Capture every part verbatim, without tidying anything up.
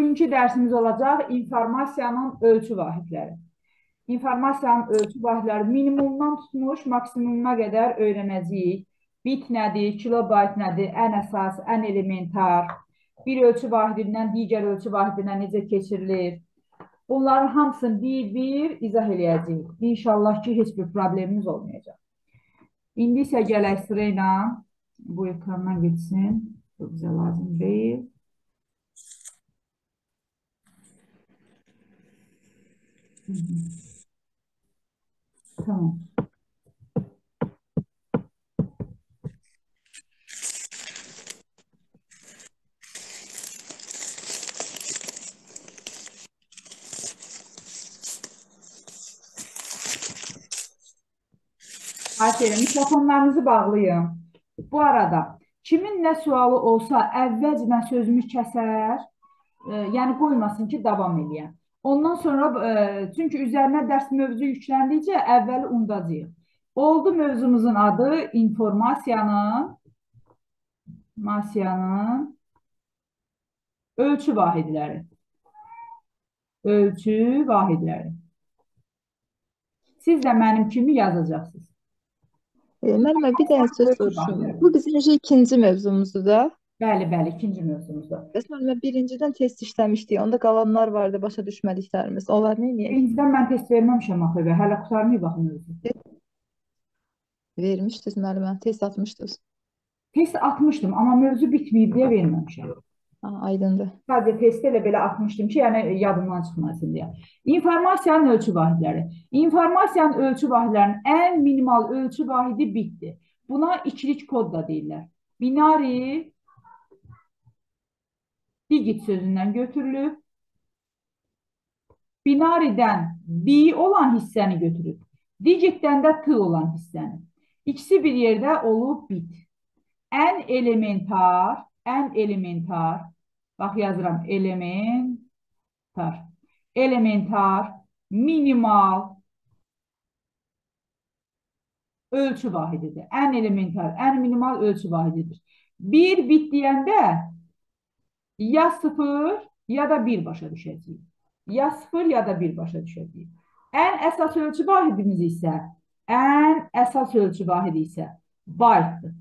Bugünkü dərsimiz olacaq informasiyanın ölçü vahidləri. İnformasiyanın ölçü vahidləri minimumdan tutmuş maksimumuna qədər öyrənəcəyik. Bit nədir, kilobayt nədir, ən əsas, ən elementar, bir ölçü vahidindən digər ölçü vahidinə necə keçirilir. Bunların hamısını bir-bir izah eləyəcəyik. İnşallah ki, heç bir problemimiz olmayacaq. İndi isə gələk sırayla bu ekrandan geçsin. Bu bizə lazım deyil. Hı -hı. Tamam. Aferin, mikrofonlarınızı bağlayın. Bu arada, kimin nə sualı olsa əvvəlcədən sözümü kəsər, e, yəni qoymasın ki, davam eləyəm. Ondan sonra, e, çünki üzərinə dərs mövzu yükləndikcə əvvəli unudacağıq. Oldu mövzumuzun adı informasiyanın, informasiyanın ölçü vahidləri. Ölçü vahidləri. Siz də mənim kimi yazacaqsınız. E, Müəllimə, bir dənə söz soruşum. Bu bizim necə ikinci mövzumuzdur da. Bəli, bəli, ikinci mövzumuzdur. Bəs müəllimə, birincidən test işləmişdik. Onda qalanlar vardı, başa düşmədiklərimiz. Onlar nə edək? Birincidən mən test verməmişəm axı və hələ qurtarmayıb baxın mövzu. Vermişdiniz müəllimə, test atmışdınız. Test atmışdım, amma mövzu bitməyib deyə verməmişəm. Ha, aydındır. Sadəcə testi elə belə atmışdım ki, yəni yadımdan çıxmasın deyə. İnformasiyanın ölçü vahidləri. İnformasiyanın ölçü vahidlərinin ən minimal ölçü vahidi bitdir. Buna ikilik kod da deyirlər. Binari digit sözündən götürülüb. Binaridən bi olan hissəni götürüb. Digitdən də t olan hissəni. İkisi bir yerdə olub bit. Ən elementar, ən elementar, bax yazıram, elementar, elementar, minimal ölçü vahididir. Ən elementar, ən minimal ölçü vahididir. Bir bit deyəndə ya sıfır ya da bir başa düşəcəyik. Ya sıfır ya da bir başa düşəcəyik. Ən əsas ölçü vahidimiz isə, ən əsas ölçü vahidi isə baytdır.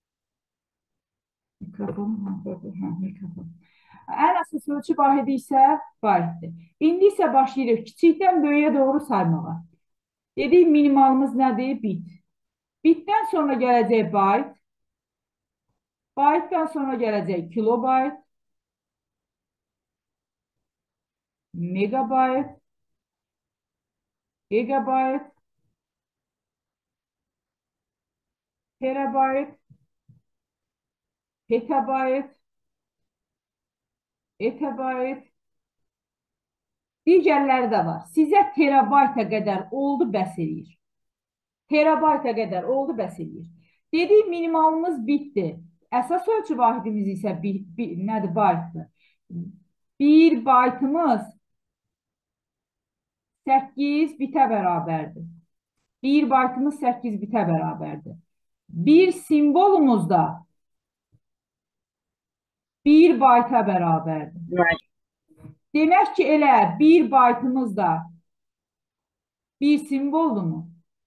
Mikrofon, hə, mikrofon. Ən əsas ölçü vahidi isə baytdır. İndi isə başlayırıq kiçikdən böyüyə doğru saymağa. Dedik, minimalımız nədir? Bit. Bitdən sonra gələcək bayt. Baytdan sonra gələcək kilobayt. Megabayt. Gigabayt. Terabayt. Petabayt. Etabayt. Digərləri də var. Sizə terabayta qədər oldu, bəs eləyir. Terabayta qədər oldu, bəs eləyir. Dedik, minimalımız bitdi. Əsas ölçü vahidimiz isə bir, bir, nədir? Baytdır. Bir baytımız səkkiz bitə bərabərdir. Bir baytımız səkkiz bitə bərabərdir. Bir simvolumuz da bir bayta bərabərdir. Demək ki, elə bir baytımız da bir simvoldur mu?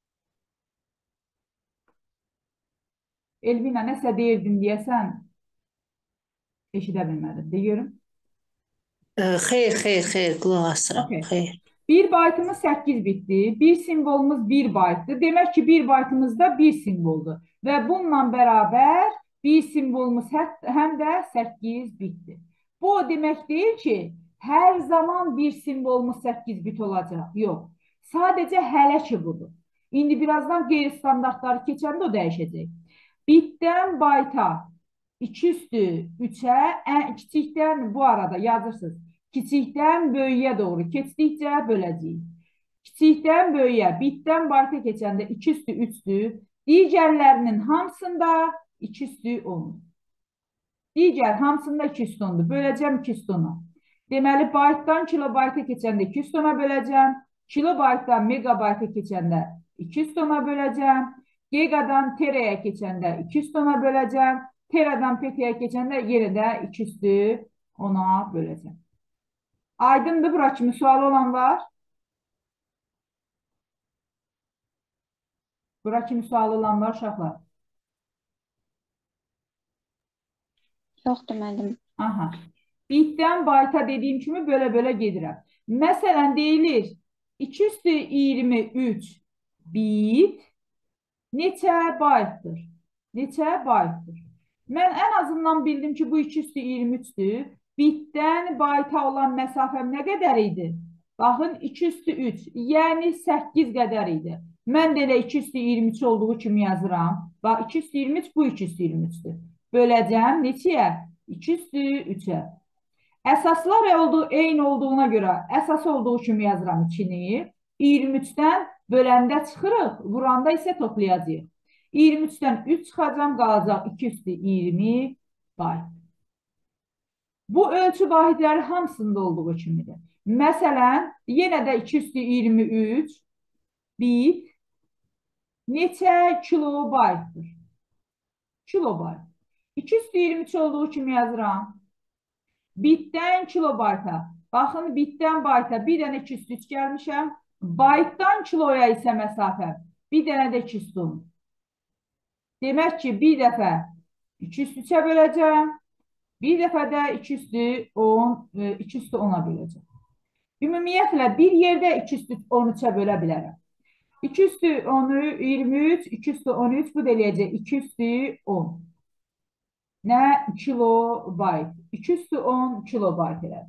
Elvina, nəsə deyirdin deyəsən, eşidə bilmədim. Deyiyorum. Xeyr, xeyr, xeyr, qulaq asıram. Okay. Xeyr. Bir baytımız səkkiz bitdi. Bir simvolumuz bir baytdır. Demək ki, bir baytımız da bir simvoldur. Və bununla bərabər bir simvolumuz həm də səkkiz bitdir. Bu o demək deyil ki, hər zaman bir simvolumuz səkkiz bit olacaq. Yox. Sadəcə hələ ki budur. İndi birazdan qeyri-standartları keçəndə o dəyişəcək. Bitdən bayta iki üstü üçə, kiçikdən bu arada yazırsınız. Kiçikdən böyüyə doğru keçdikcə böləcəyik. Kiçikdən böyüyə, bitdən bayta keçəndə iki üstü üçdür. Digərlərinin hamısında iki üstü on. Digər hamısında iki üstü ondur. Böləcəm iki üstü ona. Deməli, baytdan kilobayta keçəndə iki üstü ona böləcəm. Kilobaytdan megabayta keçəndə iki üstü ona böləcəm. Gigadan teraya keçəndə iki üstü ona böləcəm. Teradan petaya keçəndə yenə də iki üstü ona böləcəm. Aydındır, bura kimi sualı olan var? Bura kimi sualı olan var uşaqlar? Yoxdur müəllim. Aha. Bitdən bayta dediyim kimi böyle-böyle gedirəm. Məsələn, deyilir iki üstü iyirmi üç bit neçə baytdır? Neçə baytdır? Mən ən azından bildim ki, bu iki üstü iyirmi üçdür. Bitdən bayta olan məsafəm nə qədər idi? Baxın, iki üstü üç, yəni səkkiz qədər idi. Mən də elə iki üstü iyirmi üç olduğu kimi yazıram. Bax, iki üstü iyirmi üç, bu iki üstü iyirmi üçdür. Böləcəm neçəyə? iki üstü üçə. Əsaslar oldu, eyni olduğuna görə əsas olduğu kimi yazıram ikini. iyirmi üçdən böləndə çıxırıq, vuranda isə toplayacağıq. iyirmi üçdən üç çıxacam, qalacaq iki üstü iyirmi bayt. Bu ölçü vahidləri hamısında olduğu kimidir. Məsələn, yenə də iki üstü iyirmi üç bit neçə kilobaytdır? Kilobayt. iki üstü iyirmi üç olduğu kimi yazıram. Bitdən kilobayta. Baxın, bitdən bayta bir dənə iki üstü üç gəlmişəm. Baytdan kiloya isə məsafə bir dənə də iki üstü on. Demək ki, bir dəfə iki üstü üçə böləcəm. Bir dəfə də iki üstü on, iki üstü ona böləcəm. Ümumiyyətlə, bir yerdə iki üstü on üçə bölə bilərəm. iki üstü iyirmi üç, iki üstü on üç, bu da eləyəcək iki üstü on. Nə? Kilobayt. iki üstü on kilobayt elədir.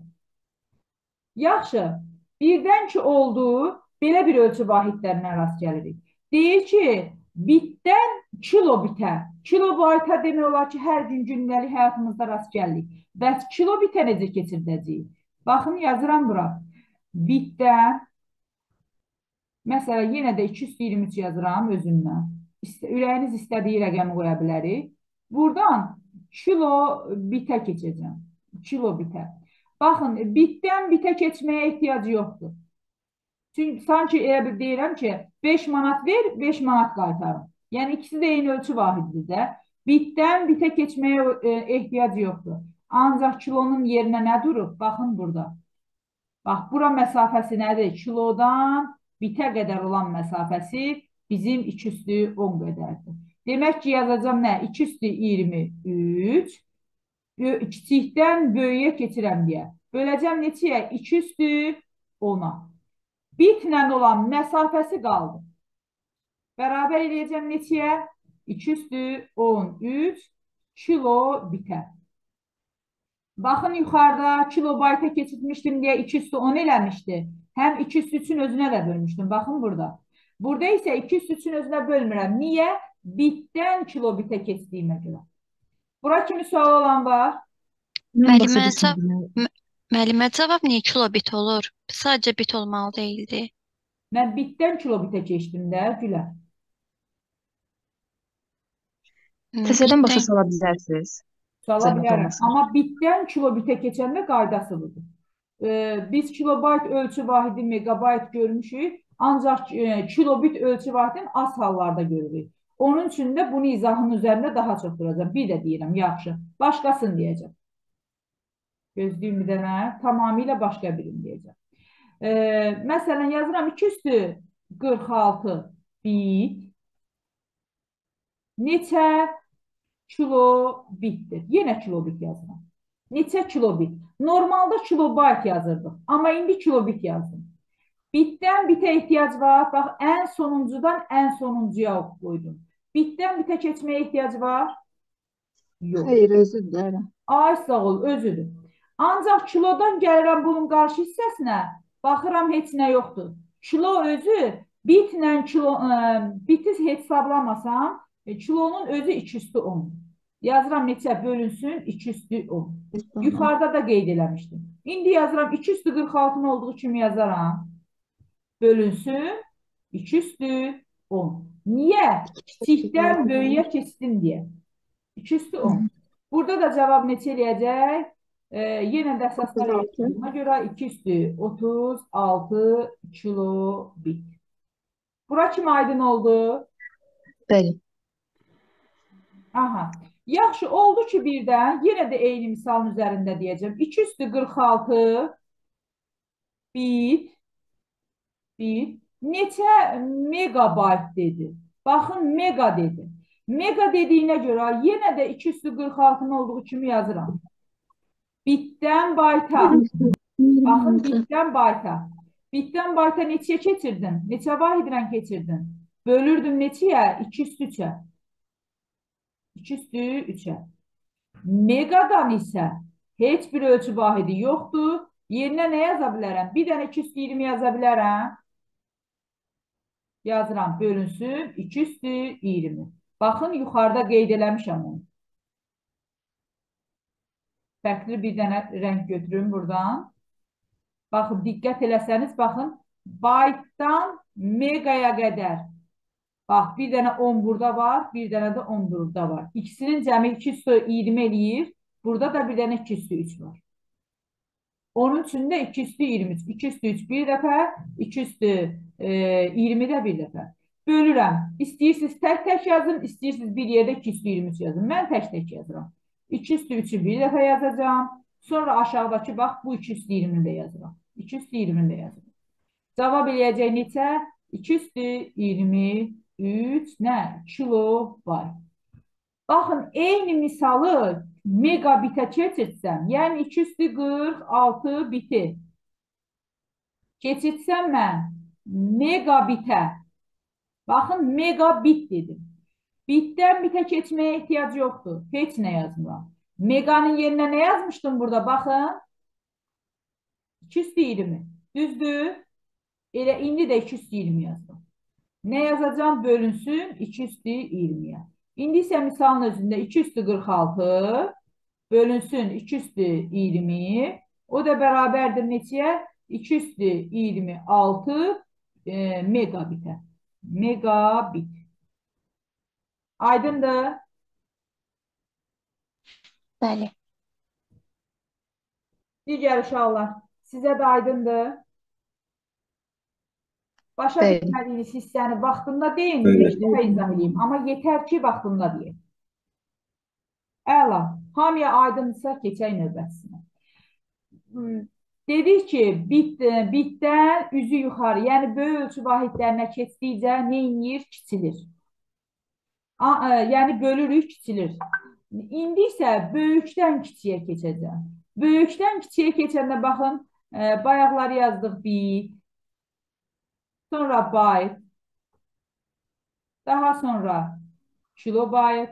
Yaxşı, birdən ki oldu, belə bir ölçü vahidlərinə rast gəlirik. Deyir ki, bitdən kilobitə, kilobayta demək olar ki, hər gün gündəlik həyatımızda rast gəlirik. Bəs kilobitə necə keçirdəcəyik? Baxın, yazıram bura. Bitdən, məsələn, yenə də iki üstü iyirmi üç yazıram özündən. Ürəyiniz istədiyi rəqəmi qoya bilərik. Buradan kilobitə keçəcəm. Kilobitə. Baxın, bitdən bitə keçməyə ehtiyac yoxdur. Çünki sanki elə bir deyirəm ki, beş manat ver, beş manat qaytarım. Yəni, ikisi də eyni ölçü vahididir də. Bitdən bitə keçməyə ehtiyac yoxdur. Ancaq kilonun yerinə nə durub? Baxın burada. Bax, bura məsafəsi nədir? Kilodan bitə qədər olan məsafəsi bizim iki üstü on qədərdir. Demək ki, yazacağım nə? iki üstü iyirmi üç. Kiçikdən böyüyə keçirəm deyə. Böləcəm neçəyə? iki üstü ona. Bitlə olan məsafəsi qaldı. Bərabər eləyəcəm neçəyə? iki üstü on üç kilobitə. Baxın, yuxarıda kilobayta keçirmişdim deyə iki üstü on eləmişdi. Həm iki üstü üçün özünə də bölmüşdüm. Baxın burada. Burada isə iki üstü üçün özünə bölmürəm. Niyə? Bitdən kilobitə keçdiyimə görə. Bura kimi sual olan var? Müəllimə cavab niyə kilobit olur? Sadəcə bit olmalı deyildi. Mən bitdən kilobitə keçdim də, Gülə. Təsədən başa sala bilərsiniz. Sala bilərəm. Amma bitdən kilobitə keçəndə qaydası budur. Ee, biz kilobayt ölçü vahidi megabayt görmüşük. Ancaq e, kilobit ölçü vahidini az hallarda görürük. Onun üçün də bunu izahın üzərində daha çox duracaq. Bir də deyirəm, yaxşı. Başqasını deyəcəm. Gözlüyüm bir dənə. Tamamilə başqa birini deyəcəm. Ee, məsələn, yazıram iki üstü qırx altı bit neçə kilobitdir? Yenə kilobit yazıram. Neçə kilobit? Normalda kilobayt yazırdıq. Amma indi kilobit yazdım. Bitdən bitə ehtiyac var. Bax, ən sonuncudan ən sonuncuya qoydum. Bitdən bitə keçməyə ehtiyac var? Yox. Xeyr, özüdür. Ay, sağ ol, özüdür. Ancaq kilodan gəlirəm bunun qarşı hissəsinə. Baxıram, heç nə yoxdur. Kilo özü, bitlə kilo, biti hesablamasam, kilonun özü iki üstü on. Yazıram neçə bölünsün? iki üstü on. Yuxarıda da qeyd eləmişdim. İndi yazıram iki üstü qırx altının olduğu kimi yazaram. Bölünsün iki üstü on. Niyə? Kiçikdən böyüyə keçdim deyə. iki üstü on. Burada da cavab neçə eləyəcək? Ee, yenə də əsaslar eləyəcək. görə iki üstü otuz altı kilobit. Bura kimi aydın oldu? Bəli. Aha. Yaxşı, oldu ki birdən, yenə də eyni misalın üzərində deyəcəm. iki üstü qırx altı bit, bit neçə megabayt dedi. Baxın, mega dedi. Mega dediyinə görə yenə də iki üstü qırx altının olduğu kimi yazıram. Bitdən bayta. Baxın, bitdən bayta. Bitdən bayta neçəyə keçirdin? Neçə vahidlə keçirdin? Bölürdüm neçəyə? iki üstü üçə. iki üstü üçə. Megadan isə heç bir ölçü vahidi yoxdur. Yerinə nə yaza bilərəm? Bir dənə iki üstü iyirmi yaza bilərəm. Yazıram, bölünsün iki üstü iyirmi. Baxın, yuxarıda qeyd eləmişəm onu. Fərqli bir dənə rəng götürün buradan. Baxın, diqqət eləsəniz, baxın, baytdan megaya qədər. Bax, bir dənə on burada var, bir dənə də on burada var. İkisinin cəmi iki üstü iyirmi eləyir. Burada da bir dənə iki üstü üç var. Onun üçün də iki üstü iyirmi üç. iki üstü üç bir dəfə, iki üstü iyirmi də bir dəfə. Bölürəm. İstəyirsiniz tək-tək yazın, istəyirsiniz bir yerdə iki üstü iyirmi üç yazın. Mən tək-tək yazıram. iki üstü üçü bir dəfə yazacağım. Sonra aşağıdakı bax, bu iki üstü iyirmini də yazıram. iki üstü iyirmini də yazıram. Cavab eləyəcək neçə? iki üstü iyirmi üç nə? Kilobayt. Baxın, eyni misalı megabitə keçirsəm, yəni iki üstü qırx altı biti keçirsəm mən megabitə, baxın, megabit dedim. Bitdən bitə keçməyə ehtiyac yoxdur. Heç nə yazmıram. Meganın yerinə nə yazmışdım burada? Baxın, iki üstü iyirmi. Düzdür? Elə indi də iki üstü iyirmi yazdım. Nə yazacağım? Bölünsün iki üstü iyirmiyə. İndi isə misalın özündə iki üstü qırx altı bölünsün iki üstü iyirmi. O da bərabərdir neçəyə? iki üstü iyirmi altı e, megabitə. Megabit. Aydındır? Bəli. Digər uşaqlar, sizə də aydındır? Başa Deyil. düşmədiyiniz hissəni vaxtında deyin, beş dəfə izah edeyim. Amma yetər ki, vaxtında deyin. Əla, hamıya aydınsa keçək növbətisinə. Dedik ki, bit, bitdən üzü yuxarı, yəni böyük ölçü vahidlərinə keçdikcə nə inir? Kiçilir. A, ə, yəni bölürük, kiçilir. İndi isə böyükdən kiçiyə keçəcəm. Böyükdən kiçiyə keçəndə baxın, ə, bayaqları yazdıq bit, sonra bayt, daha sonra kilobayt,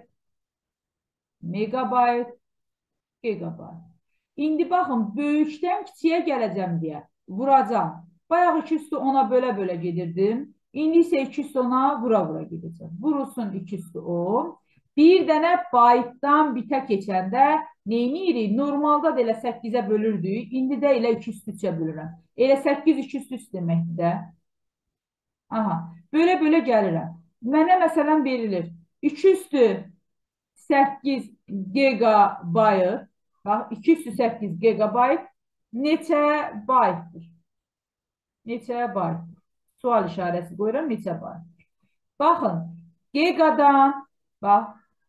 megabayt, gigabayt. İndi baxın, böyükdən kiçiyə gələcəm deyə vuracam. Bayaq iki üstü ona bölə-bölə gedirdim. İndi isə iki üstü ona vura-vura gedəcəm. Vurulsun iki üstü on. Bir dənə baytdan bitə keçəndə neyini? Normalda da elə səkkizə bölürdük. İndi də elə iki üstü üçə bölürəm. Elə səkkiz iki üstü üç deməkdir də. Aha, bölə-bölə gəlirəm. Mənə məsələn verilir. iki üstü səkkiz gigabayt. Bax, iki üstü səkkiz gigabayt neçə baytdır? Neçə baytdır? Sual işarəsi qoyuram, neçə baytdır? Baxın, gigadan, bax,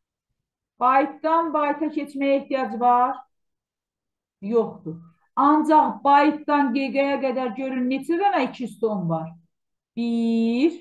baytdan bayta keçməyə ehtiyac var? Yoxdur. Ancaq baytdan gigaya qədər görün neçə dənə iki üstü on var? bir,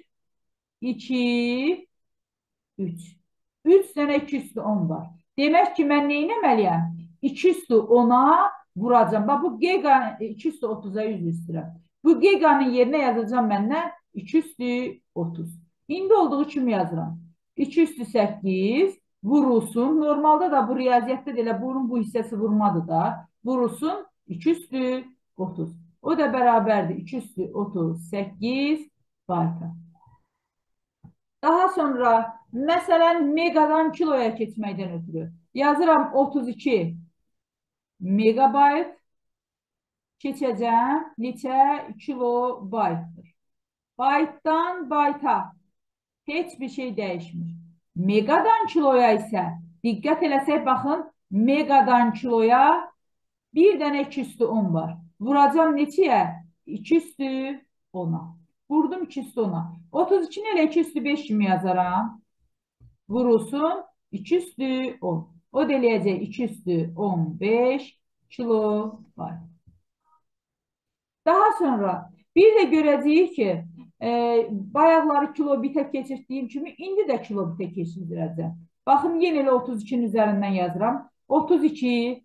iki, üç. üç dənə iki üstü on var. Demək ki, mən nə etməliyəm? iki üstü ona vuracam. Bax, bu giga iki üstü otuza yüz üstürəm. Bu giganın yerinə yazacağım məndən iki üstü otuz. İndi olduğu kimi yazıram. iki üstü səkkiz vurulsun. Normalda da bu riyaziyyətdə də elə bunun bu hissəsi vurmadı da. Vurulsun iki üstü otuz. O da bərabərdir iki üstü otuz səkkiz bayta. Daha sonra məsələn megadan kiloya keçməkdən ötürü yazıram otuz iki megabayt keçəcəm. Neçə? Kilobaytdır. Baytdan bayta heç bir şey dəyişmir. Megadan kiloya isə diqqət eləsək, baxın, megadan kiloya bir dənə iki üstü on var. Vuracam neçəyə? iki üstü ona. Vurdum iki üstü ona. otuz iki ilə iki üstü beş kimi yazaram. Vurulsun iki üstü on. O da eləyəcək iki üstü on beş kilobayt. Daha sonra bir də görəcəyik ki, e, bayaqları kilobitə keçirdiyim kimi indi də kilobitə keçirdirəcəm. Baxın, yenə elə otuz ikinin üzərindən yazıram. otuz iki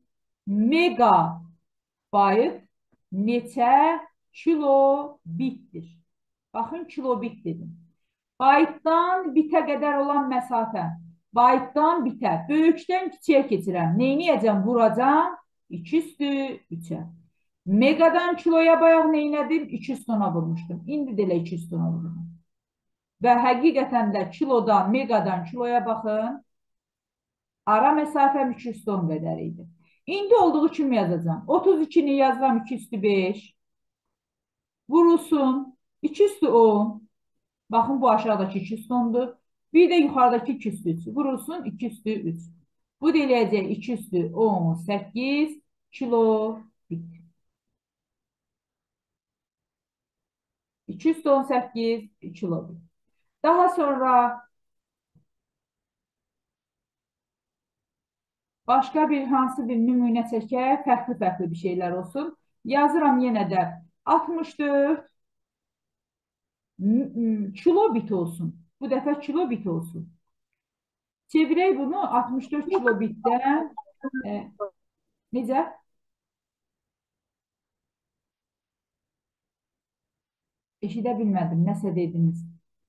megabayt neçə kilobitdir? Baxın, kilobit dedim. Baytdan bitə qədər olan məsafə. Baytdan bitə. Böyükdən kiçiyə keçirəm. Neyniyəcəm? Vuracam. iki üstü üçə. Megadan kiloya bayaq neynədim? iki üstü ona vurmuşdum. İndi də elə iki üstü ona vururum. Və həqiqətən də kilodan, megadan kiloya baxın. Ara məsafəm iki üstü on qədər idi. İndi olduğu kimi yazacağım. otuz ikini yazıram iki üstü beş. Vurulsun. iki üstü on. Baxın, bu aşağıdakı iki üstü ondur. Bir də yuxarıdakı iki üstü üç. Vurulsun iki üstü üç. Bu deyiləcək iki üstü on səkkiz kilobit. iki üstü on səkkiz kilobit. Daha sonra başqa bir hansı bir nümunə çəkək, fərqli-fərqli bir şeylər olsun. Yazıram yenə də altmış dörd kilobit olsun. Bu dəfə kilobit olsun. Çevirək bunu altmış dörd kilobitdən. E, necə? Eşidə bilmədim. Nəsə dediniz?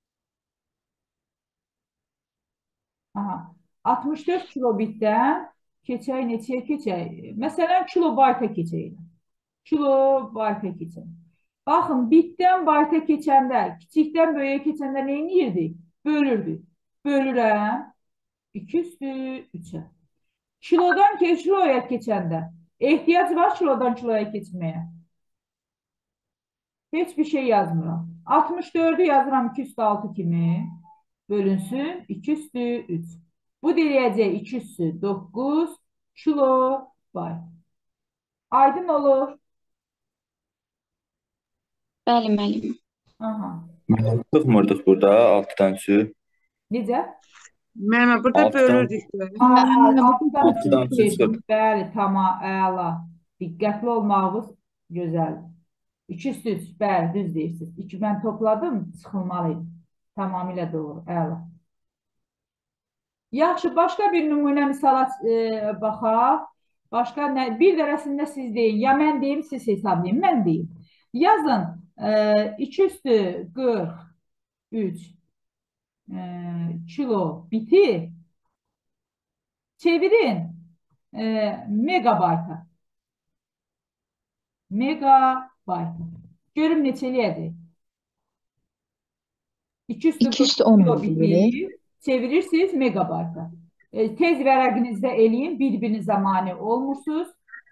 Aha. altmış dörd kilobitdən keçək neçəyə keçək? Məsələn, kilobayta keçək. Kilobayta keçək. Baxın, bitdən bayta keçəndə, kiçikdən böyüyə keçəndə neyini yirdik? Bölürdük. Bölürəm. iki üstü üçə. Kilodan kiloya keçəndə ehtiyac var kilodan kiloya keçməyə. Heç bir şey yazmıram. altmış dördü yazıram iki üstü altı kimi. Bölünsün iki üstü üç. Bu deyəcək iki üstü doqquz kilobayt. Aydın olur. Bəli, müəllim. Aha. Çıxmırdıq burada altıdan üstü. Necə? Müəllimə, burada Altıdan- bölürdük də. Altıdan Altıdan üç keçdik. çıxır. Bəli, tamam, əla. Diqqətli olmağınız gözəldir. iki üstü üç, bəli, düz deyirsiniz. İki mən topladım, çıxılmalıydı. Tamamilə doğru, əla. Yaxşı, başqa bir nümunə misala e, baxaq. Başqa nə? Bir dərəsində siz deyin. Ya mən deyim, siz hesablayın. Mən deyim. Yazın e, iki üstü qırx üç e, kilo biti çevirin e, megabayta. Megabayta. Görüm neçə eləyəcək? iki üstü iki üstü on kilo oldu biti böyle. çevirirsiniz megabayta. E, tez vərəqinizdə eləyin, bir-birinizə mane olmursunuz.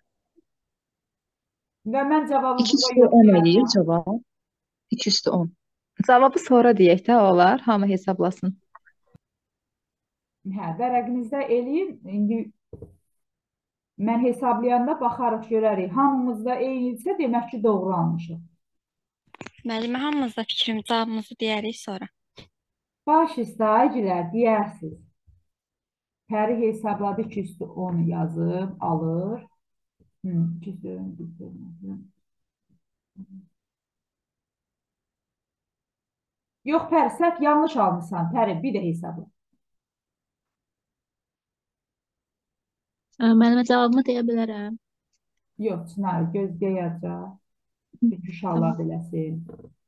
Və mən cavabı iki burada üstü on eləyir yoxlayacağım. cavab. iki üstü on. Cavabı sonra deyək də olar. Hamı hesablasın. Hə, vərəqinizdə eləyin. İndi mən hesablayanda baxarıq, görərik. Hamımızda eynidirsə, demək ki, doğru almışıq. Müəllimə, hamımız da fikrimizi, cavabımızı deyərik sonra. Baş istəyicilər deyərsiniz. Pəri hesabladı iki üstü on yazıb, alır. Hı, iki üstü on, iki üstü on. Yox, Pəri, səhv yanlış almışsan. Pəri, bir də hesabla. Müəllimə, cavabımı deyə bilərəm. Yox, Çınar, gözləyəcək. Üç uşaqlar beləsin.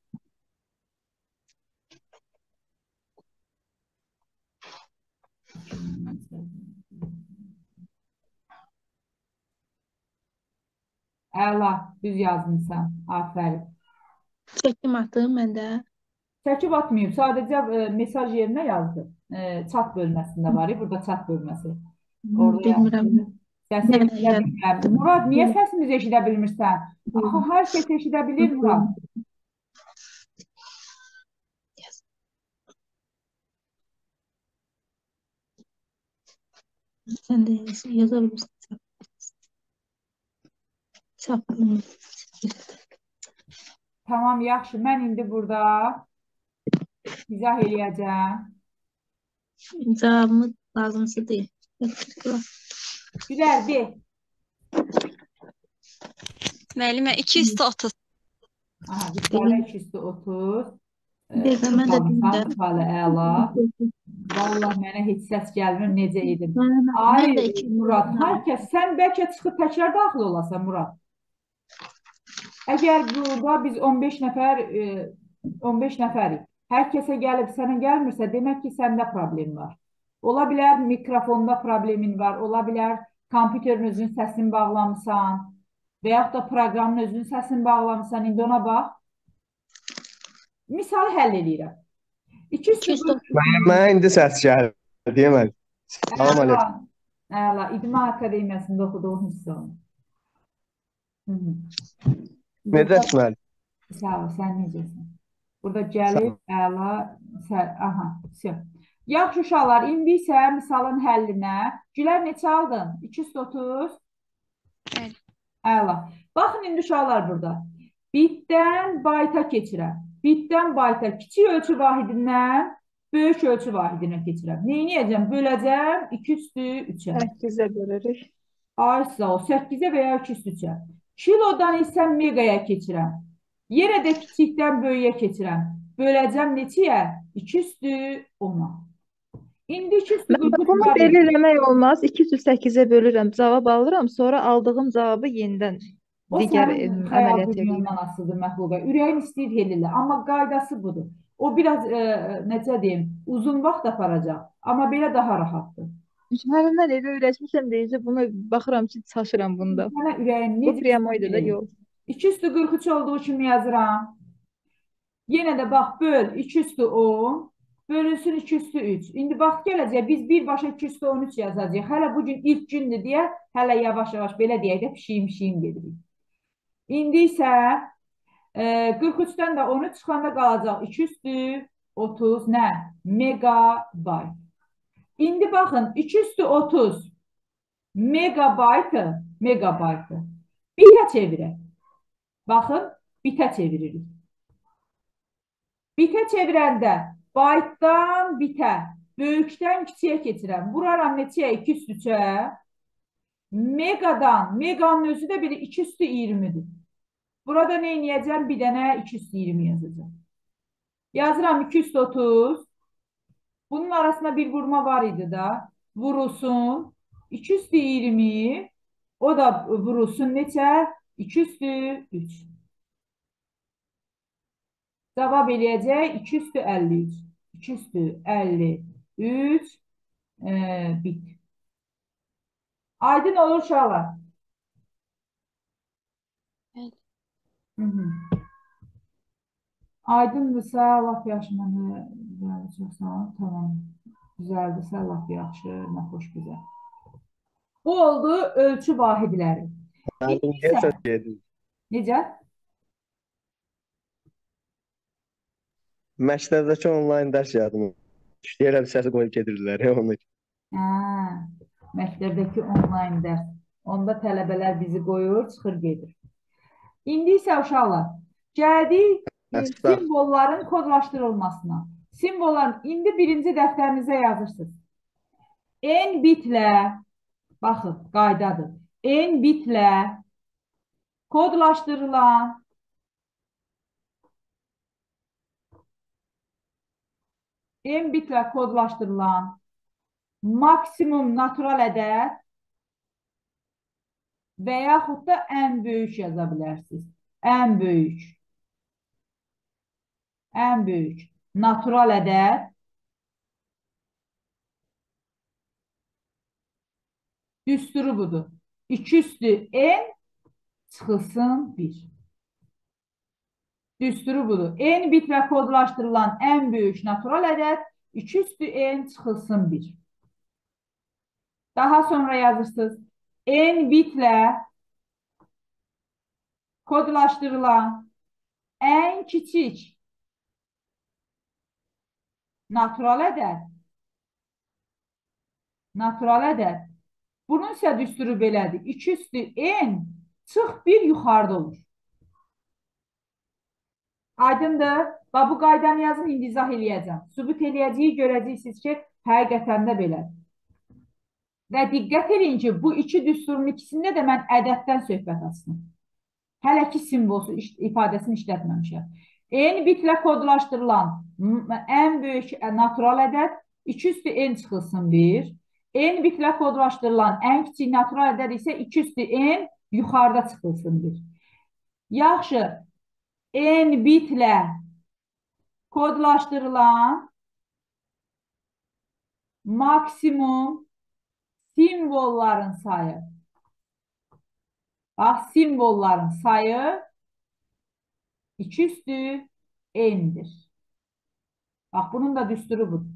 Əla, düz yazmışsan. Afərin. Çəkim atdım mən də. Çəkib atmayıb, sadəcə e, mesaj yerinə yazdı. E, chat bölməsində var, burada chat bölməsi. Orada Bilmirəm. yazdı. Səsi Nə- eşidə bilmirəm. Murad, niyə səsimizi eşidə bilmirsən? Axı, hər kəs eşidə bilir, Murad. Sən də yaza bilirsən. Çapım. Tamam, yaxşı. Mən indi burada izah eləyəcəm. Cavabımı lazımsa deyil. Gülər, de. Müəllimə, iki üstü otuz. Aha, Victoria iki üstü otuz. Ee, Bir də mən də deyim də. Tutalım, Tutalım, əla. Vallahi mənə heç səs gəlmir, necə edim. Mən, Ay mən də iki Murad, hər kəs, sən bəlkə çıxıb təkrar daxil olasan Murad. Əgər burada biz on beş nəfər, e, on beş nəfərik, hər kəsə gəlib sənə gəlmirsə, demək ki, səndə problem var. Ola bilər mikrofonda problemin var, ola bilər kompüterin özünün səsini bağlamısan və yaxud da proqramın özünün səsini bağlamısan, indi ona bax. Misalı həll edirəm. iki sıfır. Mənə indi səs gəldi, deyəməz. Salam Əla, aleyküm. əla, İdman Akademiyasında oxuduğum hiss olun. Necəsin müəllim? Sağ ol, sən necəsən? Burada gəlib, əla, sə, aha, sö. Yaxşı uşaqlar, indi isə misalın həllinə. Gülər neçə aldın? iki yüz otuz? Bəli. Əla. Baxın indi uşaqlar burada. Bitdən bayta keçirəm. Bitdən bayta kiçik ölçü vahidindən böyük ölçü vahidinə keçirəm. Neyniyəcəm? Böləcəm iki üstü üçə. səkkizə bölürük. Ay sağ ol, səkkizə və ya iki üstü üçə. Kilodan isə megaya keçirəm. Yenə də kiçikdən böyüyə keçirəm. Böləcəm neçəyə? iki üstü ona. İndi iki üstü Mən qırx üç bunu var. belə eləmək olmaz. iki üstü səkkizə bölürəm, cavab alıram, sonra aldığım cavabı yenidən O digər sənin em, xəyal əməliyyat gücündən edirəm. asılıdır məxluqa. Ürəyin istəyir helilə. Amma qaydası budur. O biraz, e, necə deyim, uzun vaxt aparacaq. Amma belə daha rahatdır. Müəllimdən elə öyrəşmişəm deyəcə bunu baxıram ki, çaşıram bunda. Sənə ürəyin Bu necə priyamoyda da istəyir. yox. iki üstü qırx üç olduğu kimi yazıram. Yenə də bax, böl iki üstü on, bölünsün iki üstü üç. İndi vaxt gələcək, biz birbaşa iki üstü on üç yazacağıq. Hələ bugün ilk gündür deyə, hələ yavaş-yavaş belə deyək də pişiyim-pişiyim gedirik. İndi isə e, qırx üçdən də on üç çıxanda qalacaq iki üstü otuz nə? Megabayt. İndi baxın, iki üstü otuz megabaytı, megabaytı bitə çevirək. Baxın, bitə çeviririk. Bitə çevirəndə baytdan bitə, böyükdən kiçiyə keçirəm. Vuraram neçəyə? iki üstü üçə. Megadan, meganın özü də biri iki üstü iyirmidir. Burada nə edəcəm? Bir dənə iki üstü iyirmi yazacağım. Yazıram iki üstü otuz. Bunun arasında bir vurma var idi da. Vurulsun. iki üstü iyirmi. O da vurulsun neçə? iki üstü üç. Cavab eləyəcək iki üstü əlli üç. iki üstü əlli üç e, bit. Aydın olur uşaqlar. Evet. Hı -hı. Aydındırsa laf yaxşı mənə gələcəksən. Tamam. Güzəldirsə laf yaxşı, nə xoş güzel. Bu oldu ölçü vahidləri. Müəllim İndi isə səs gəldi. necə? Məktəbdəki onlayn dərs yadıma. Yerə bir səsi qoyub gedirlər onu. Hə, məktəbdəki onlayn dərs. Onda tələbələr bizi qoyur, çıxır gedir. İndi isə uşaqlar, gəldik e, Əsbab. simvolların kodlaşdırılmasına. Simvolların indi birinci dəftərinizə yazırsınız. En bitlə, baxın, qaydadır. En bitlə kodlaşdırılan en bitlə kodlaşdırılan maksimum natural ədəd və yaxud da ən böyük yaza bilərsiniz. Ən böyük. Ən böyük. Natural ədəd düsturu budur. iki üstü n çıxılsın bir. Düsturu budur. En bit və kodlaşdırılan ən böyük natural ədəd iki üstü n çıxılsın bir. Daha sonra yazırsınız. En bitlə kodlaşdırılan ən kiçik natural ədəd natural ədəd. Bunun isə düsturu belədir. iki üstü n çıx bir yuxarıda olur. Aydındır. Və bu qaydanı yazın, indi izah eləyəcəm. Sübut eləyəcəyi görəcəksiniz ki, həqiqətən də belədir. Və diqqət edin ki, bu iki düsturun ikisində də mən ədəddən söhbət açdım. Hələ ki simvol iş- ifadəsini işlətməmişəm. N bitlə kodlaşdırılan m- ən böyük ə, natural ədəd iki üstü n çıxılsın bir. N bitlə kodlaşdırılan ən kiçik natural ədəd isə iki üstü n yuxarıda çıxılsın bir. Yaxşı, n bitlə kodlaşdırılan maksimum simvolların sayı. Bax, simvolların sayı iki üstü n'dir. Bax, bunun da düsturu budur.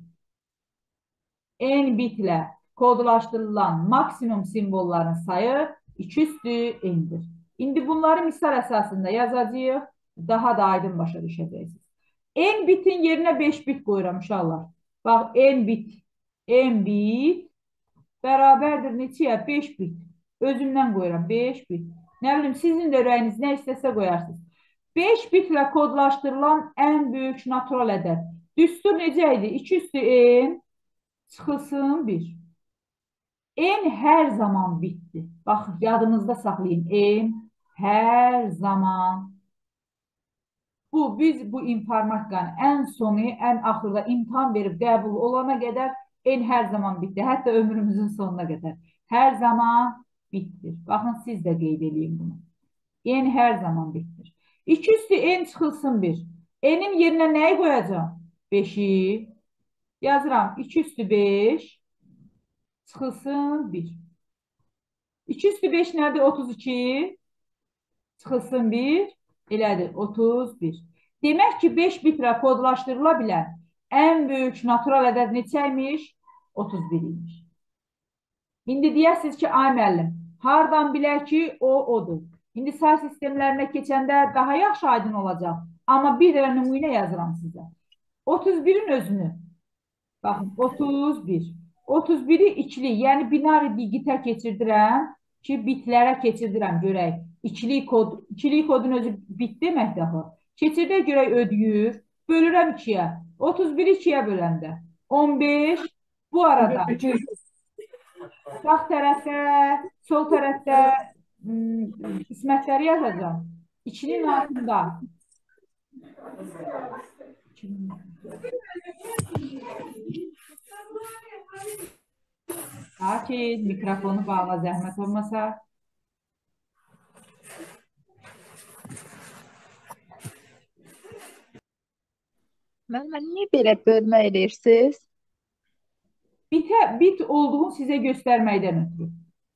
N bitlə kodlaşdırılan maksimum simvolların sayı iki üstü n'dir. İndi bunları misal əsasında yazacağıq. Daha da aydın başa düşəcəksiniz. N bitin yerinə beş bit qoyuram uşaqlar. Bax, n bit, n bit bərabərdir neçəyə? beş bit. Özümdən qoyuram, beş bit. Nə bilim, sizin də ürəyiniz nə istəsə qoyarsınız. beş bitlə kodlaşdırılan ən böyük natural ədəd. Düstur necə idi? iki üstü n çıxılsın bir. N hər zaman bitdi. Bax, yadınızda saxlayın. N hər zaman. Bu, biz bu informatikanın ən sonu, ən axırda imtahan verib qəbul olana qədər N hər zaman bitdi. Hətta ömrümüzün sonuna qədər. Hər zaman bitdir. Baxın, siz də qeyd edin bunu. N hər zaman bitdir. iki üstü n çıxılsın bir. N'in yerinə nəyi qoyacağım? beşi. Yazıram. iki üstü beş çıxılsın bir. iki üstü beş nədir? otuz iki. Çıxılsın bir. Elədir. otuz bir. Demək ki, beş bitrə kodlaşdırıla bilən ən böyük natural ədəd neçəymiş? otuz bir imiş. İndi deyərsiniz ki, ay müəllim, hardan bilək ki, o odur. İndi say sistemlərinə keçəndə daha yaxşı aydın olacaq. Amma bir dənə nümunə yazıram sizə. otuz birin özünü. Baxın, otuz bir. otuz biri ikili, yəni binari digitə keçirdirəm ki, bitlərə keçirdirəm, görək. İkili kod, ikili kodun özü bit deməkdir axı. Keçirdə görək ödəyür. Bölürəm ikiyə. otuz biri ikiyə böləndə. on beş bu arada. Sağ tərəfdə, sol tərəfdə qismətləri yazacağım. ikinin altında. Sakin, mikrofonu bağla, zəhmət olmasa. Müəllimə, niyə belə bölmə edirsiniz? Bitə, bit olduğunu sizə göstərməkdən ötürü.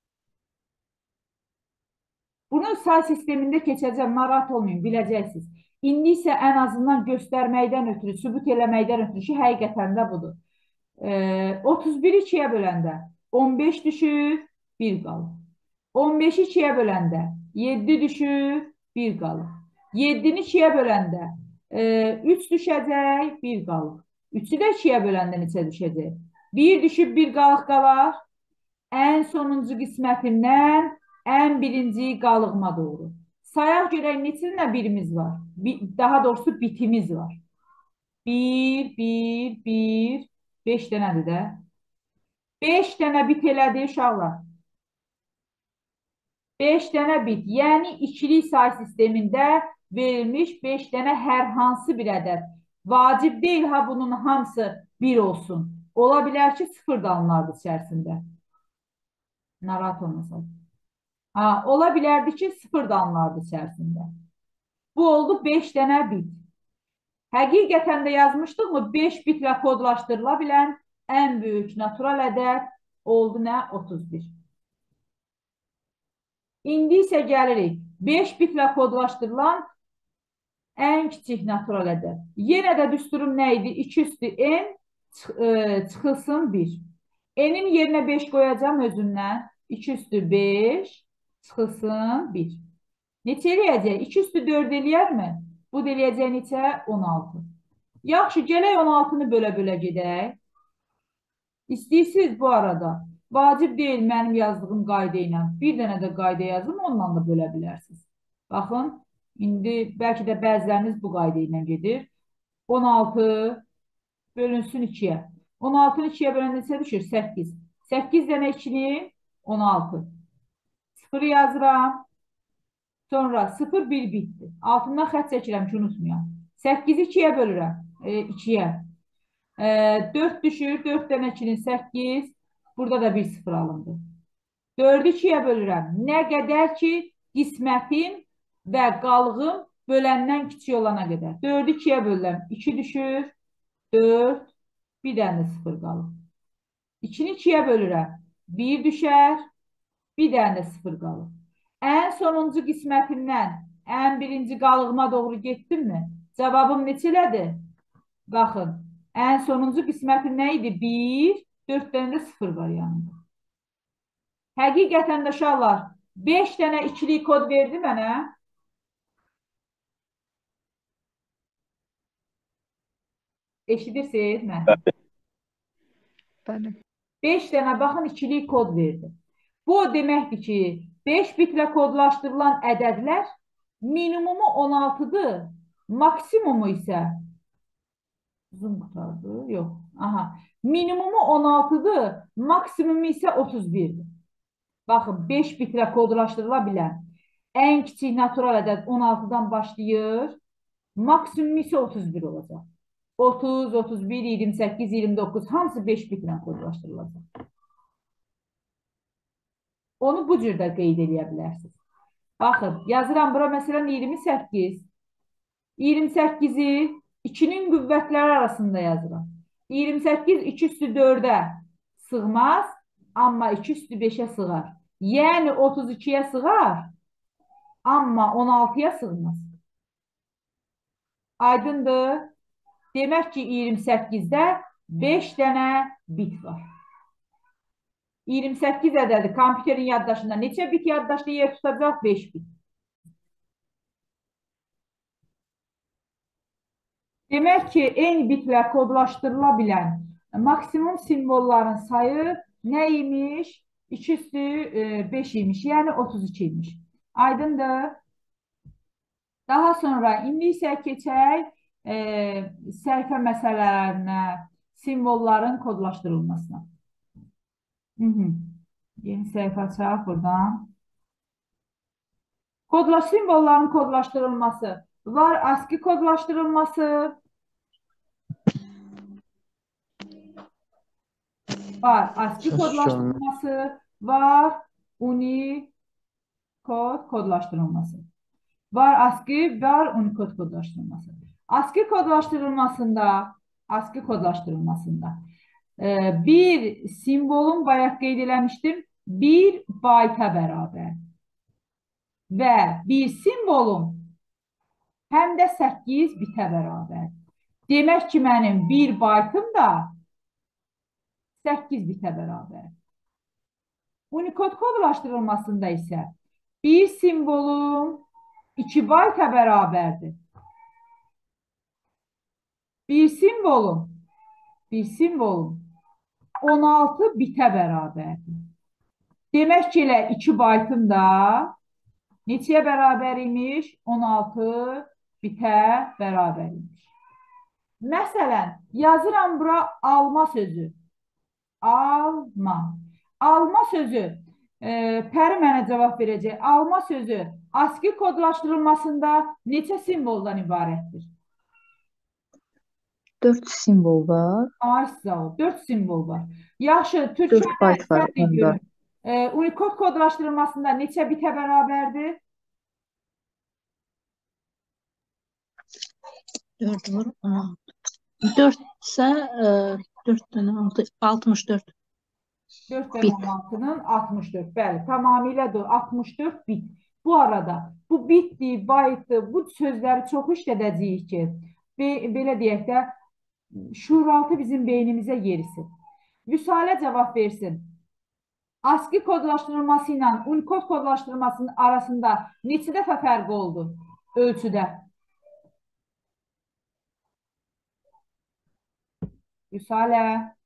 Bunu say sistemində keçəcəm, narahat olmayın, biləcəksiniz. İndi isə ən azından göstərməkdən ötürü, sübut eləməkdən ötürü ki, həqiqətən də budur. E, otuz biri ikiyə böləndə on beş düşür, bir qalır. on beşi ikiyə böləndə yeddi düşür, bir qalır. yeddini ikiyə böləndə e, üç düşəcək, bir qalır. üçü də ikiyə böləndə neçə düşəcək? bir düşüb, bir qalıq qalar. Ən sonuncu qismətindən ən birinci qalığıma doğru. Sayaq görək neçə dənə birimiz var? Daha doğrusu bitimiz var. bir, bir, bir, beş dənədir də. beş dənə bit elədi uşaqlar. beş dənə bit. Yəni ikili say sistemində verilmiş beş dənə hər hansı bir ədəd. Vacib deyil ha bunun hamısı bir olsun. Ola bilər ki, sıfır da alınardı içərisində. Narahat olmasın. Ha, ola bilərdi ki, sıfır da alınardı içərisində. Bu oldu beş dənə bit. Həqiqətən də yazmışdıq mı? beş bitlə kodlaşdırıla bilən ən böyük natural ədəd oldu nə? otuz bir. İndi isə gəlirik. beş bitlə kodlaşdırılan ən kiçik natural ədəd. Yenə də düsturum nə idi? iki üstü n çıxılsın bir. N'in yerinə beş qoyacağım özümdən. iki üstü beş çıxılsın bir. Neçə eləyəcək? iki üstü dörd eləyərmi? Bu da eləyəcək neçə? on altı. Yaxşı, gələk on altını bölə-bölə gedək. İstəyirsiniz bu arada. Vacib deyil mənim yazdığım qayda ilə. Bir dənə də qayda yazım, ondan da bölə bilərsiniz. Baxın, indi bəlkə də bəziləriniz bu qayda ilə gedir. on altı bölünsün ikiyə. on altını ikiyə böləndə neçə düşür? səkkiz. səkkiz dənə ikili on altı. sıfır yazıram. Sonra sıfır bir bitdir. Altından xətt çəkirəm ki, unutmayam. səkkizi ikiyə bölürəm. E, ikiyə. E, dörd düşür. dörd dənə ikinin səkkiz. Burada da bir sıfır alındı. dördü ikiyə bölürəm. Nə qədər ki, qismətim və qalığım böləndən kiçik olana qədər. dördü ikiyə bölürəm. iki düşür. dörd. Bir dənə sıfır qalır. ikini ikiyə bölürəm. bir düşər. Bir dənə sıfır qalır. Ən sonuncu qismətimdən ən birinci qalığıma doğru getdim mi? Cavabım neçələdir? Baxın, ən sonuncu qismətim nə idi? bir, dörd dənə də sıfır var yanında. Həqiqətən də uşaqlar, beş dənə ikilik kod verdi mənə. Eşidirsiniz mənə? Bəli. beş dənə baxın ikilik kod verdi. Bu o deməkdir ki, beş bitlə kodlaşdırılan ədədlər minimumu on altıdır, maksimumu isə uzun qutardı, yox. Aha. Minimumu on altıdır, maksimumu isə otuz birdir. Baxın, beş bitlə kodlaşdırıla bilən ən kiçik natural ədəd on altıdan başlayır, maksimumu isə otuz bir olacaq. otuz, otuz bir, iyirmi səkkiz, iyirmi doqquz hamısı beş bitlə kodlaşdırılacaq. Onu bu cürdə qeyd edə bilərsiniz. Baxın, yazıram bura məsələn iyirmi səkkiz. iyirmi səkkizi ikinin qüvvətləri arasında yazıram. iyirmi səkkiz iki üstü dördə sığmaz, amma iki üstü beşə sığar. Yəni otuz ikiyə sığar, amma on altıya sığmaz. Aydındır. Demək ki, iyirmi səkkizdə beş dənə bit var. iyirmi səkkiz ədədi kompüterin yaddaşında neçə bit yaddaşda yer tutacaq? beş bit. Demək ki, eyni bitlə kodlaşdırıla bilən maksimum simvolların sayı nə imiş? iki üstü beş imiş, yəni otuz iki imiş. Aydındır. Daha sonra indi isə keçək e, səhifə məsələlərinə, simvolların kodlaşdırılmasına. Hı -hı. Yeni səhifə açaq buradan. Kodlaş simvolların kodlaşdırılması. Var ASCII kodlaşdırılması. Var ASCII kodlaşdırılması. Var Unicode kodlaşdırılması. Var ASCII, var Unicode kodlaşdırılması. ASCII kodlaşdırılmasında ASCII kodlaşdırılmasında bir simvolun bayaq qeyd eləmişdim, bir bayta bərabər. Və bir simvolun həm də səkkiz bitə bərabər. Demək ki, mənim bir baytım da səkkiz bitə bərabər. Unicode kodlaşdırılmasında isə bir simvolum iki bayta bərabərdir. Bir simvolum bir simvolum on altı bitə bərabərdir. Demək ki, elə iki baytım da neçəyə bərabər imiş? on altı bitə bərabər imiş. Məsələn, yazıram bura alma sözü. Alma. Alma sözü. E, Pəri mənə cavab verəcək. Alma sözü ASCII kodlaşdırılmasında neçə simvoldan ibarətdir? Dörd simvol var. Ay sağ ol. Dörd simvol var. Yaxşı, Dörd Türkçədə bayt var sən də onda. görün. E, Unicode kodlaşdırılmasında neçə bitə bərabərdir? dörd var. dördsə dörd dənə altmış dörd. dörd dənə Bit. on altının altmış dörd. Bəli, tamamilə doğru. altmış dörd bit. Bu arada bu bitdir, baytdır, bu sözləri çox işlədəcəyik ki, be belə deyək də, şuuraltı bizim beynimizə yerisin. Vüsalə cavab versin. ASCII kodlaşdırılması ilə Unicode kodlaşdırılmasının arasında neçə dəfə fərq oldu ölçüdə? Vüsalə.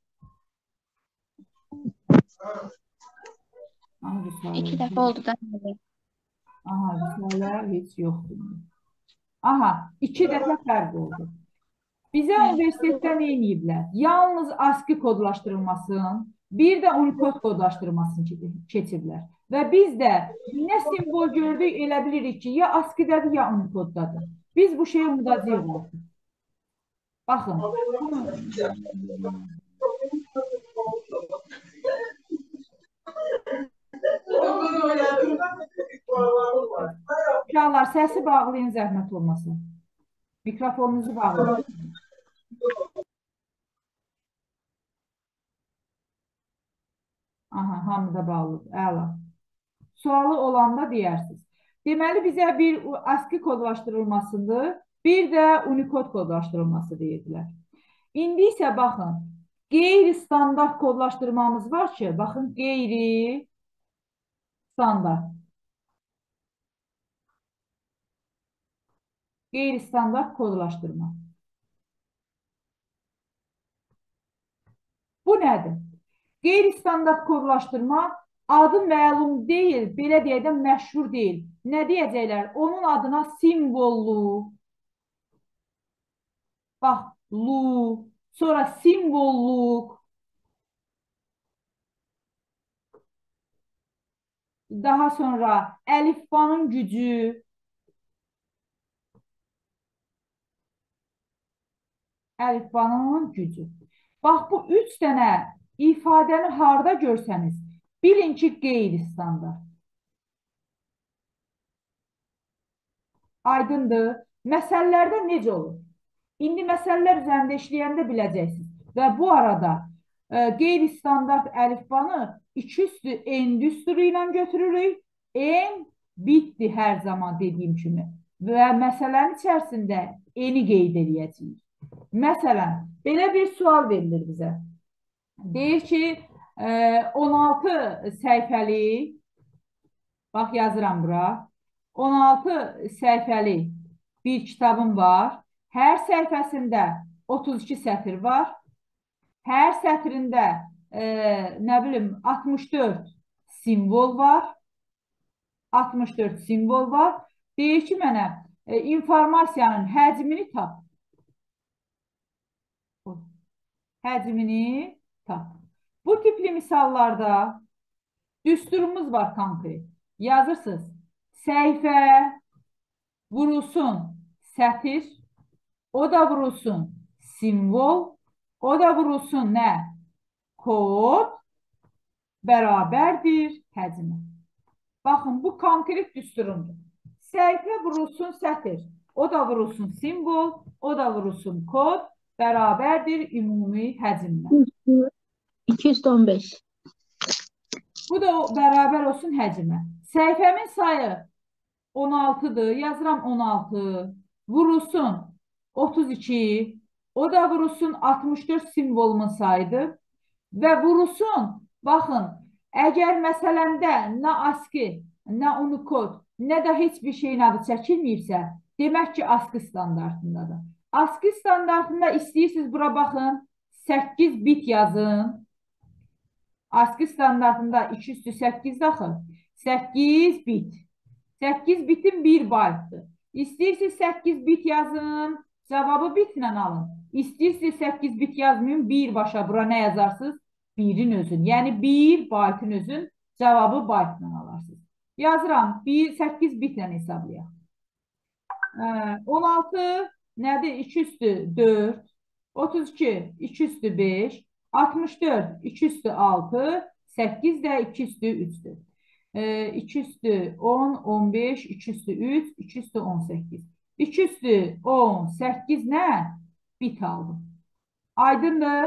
Aha, Vüsalə. İki dəfə oldu da. Aha, Vüsalə heç yoxdur. Aha, iki dəfə fərq oldu. Bizə universitetdə nə ediblər? Yalnız ASCII kodlaşdırılmasın bir də Unicode kodlaşdırmasını keçiriblər. Və biz də nə simvol gördük, elə bilirik ki, ya ASCII-dədir, ya Unicode-dadır. Biz bu şeyi unudacağıq artıq. Baxın. Uşaqlar, səsi bağlayın, zəhmət olmasın. Mikrofonunuzu bağlayın. Aha, hamı da bağlıdır. Əla. Sualı olanda deyərsiniz. Deməli, bizə bir ASCII kodlaşdırılmasıdır, bir də Unicode kodlaşdırılması deyirdilər. İndi isə baxın, qeyri-standart kodlaşdırmamız var ki, baxın, qeyri-standart. Qeyri-standart kodlaşdırma. Bu nədir? Qeyri-standart kodlaşdırma adı məlum deyil, belə deyək də məşhur deyil. Nə deyəcəklər? Onun adına simvollu, bax, lu, sonra simvolluq, daha sonra əlifbanın gücü, əlifbanın gücü. Bax, bu üç dənə ifadəni harda görsəniz, bilin ki, qeyri-standart. Aydındır. Məsələlərdə necə olur? İndi məsələlər üzərində işləyəndə biləcəksiniz. Və bu arada e, qeyri-standart əlifbanı iki üstü endüstri ilə götürürük. En bitdi hər zaman dediyim kimi. Və məsələnin içərisində eni qeyd edəcəyik. Məsələn, belə bir sual verilir bizə. Deyir ki, on altı səhifəli, bax yazıram bura, on altı səhifəli bir kitabım var. Hər səhifəsində otuz iki sətir var. Hər sətrində, e, nə bilim, altmış dörd simvol var. altmış dörd simvol var. Deyir ki, mənə e, informasiyanın həcmini tap. Həcmini tap. Bu tipli misallarda düsturumuz var konkret. Yazırsınız. Səhifə vurulsun sətir, o da vurulsun simvol, o da vurulsun nə? Kod bərabərdir həcmi. Baxın, bu konkret düsturumdur. Səhifə vurulsun sətir, o da vurulsun simvol, o da vurulsun kod bərabərdir ümumi həcmlə. iki yüz on beş. Bu da bərabər olsun həcmə. Səhifəmin sayı on altıdır. Yazıram on altı. Vurulsun otuz iki. O da vurulsun altmış dörd simvolumun sayıdır. Və vurulsun, baxın, əgər məsələmdə nə ASCII, nə Unicode, nə də heç bir şeyin adı çəkilməyibsə, demək ki, ASCII standartındadır. ASCII standartında istəyirsiniz, bura baxın, səkkiz bit yazın. ASCII standartında iki üstü səkkiz daxil. səkkiz bit. səkkiz bitin bir baytdır. İstəyirsiniz səkkiz bit yazın, cavabı bitlə alın. İstəyirsiniz səkkiz bit yazmayın, bir başa bura nə yazarsınız? birin özün. Yəni bir baytın özün, cavabı baytla alarsınız. Yazıram, səkkiz bitlə hesablayaq. on altı nədir? iki üstü dörd. otuz iki, iki üstü beş. altmış dörd, iki üstü altı, səkkiz də iki üstü üçdür. iki üstü on, on beş, iki üstü üç, iki üstü on səkkiz. iki üstü on səkkiz nə? Bit aldım. Aydındır?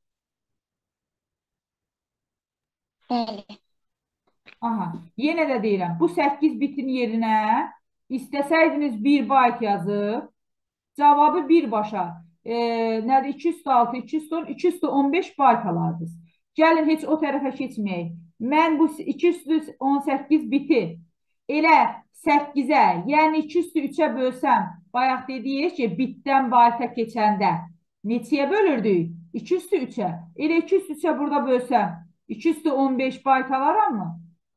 Bəli. Aha, yenə də deyirəm, bu səkkiz bitin yerinə istəsəydiniz bir bayt yazıb, cavabı birbaşa e, nədir? iki üstü altı, iki üstü on, iki üstü on beş bayt alardınız. Gəlin heç o tərəfə keçməyək. Mən bu iki üstü on səkkiz biti elə səkkizə, yəni iki üstü üçə bölsəm, bayaq dediyik ki, bitdən bayta keçəndə neçəyə bölürdük? iki üstü üçə. Elə iki üstü üçə burada bölsəm, iki üstü on beş bayt alaram mı?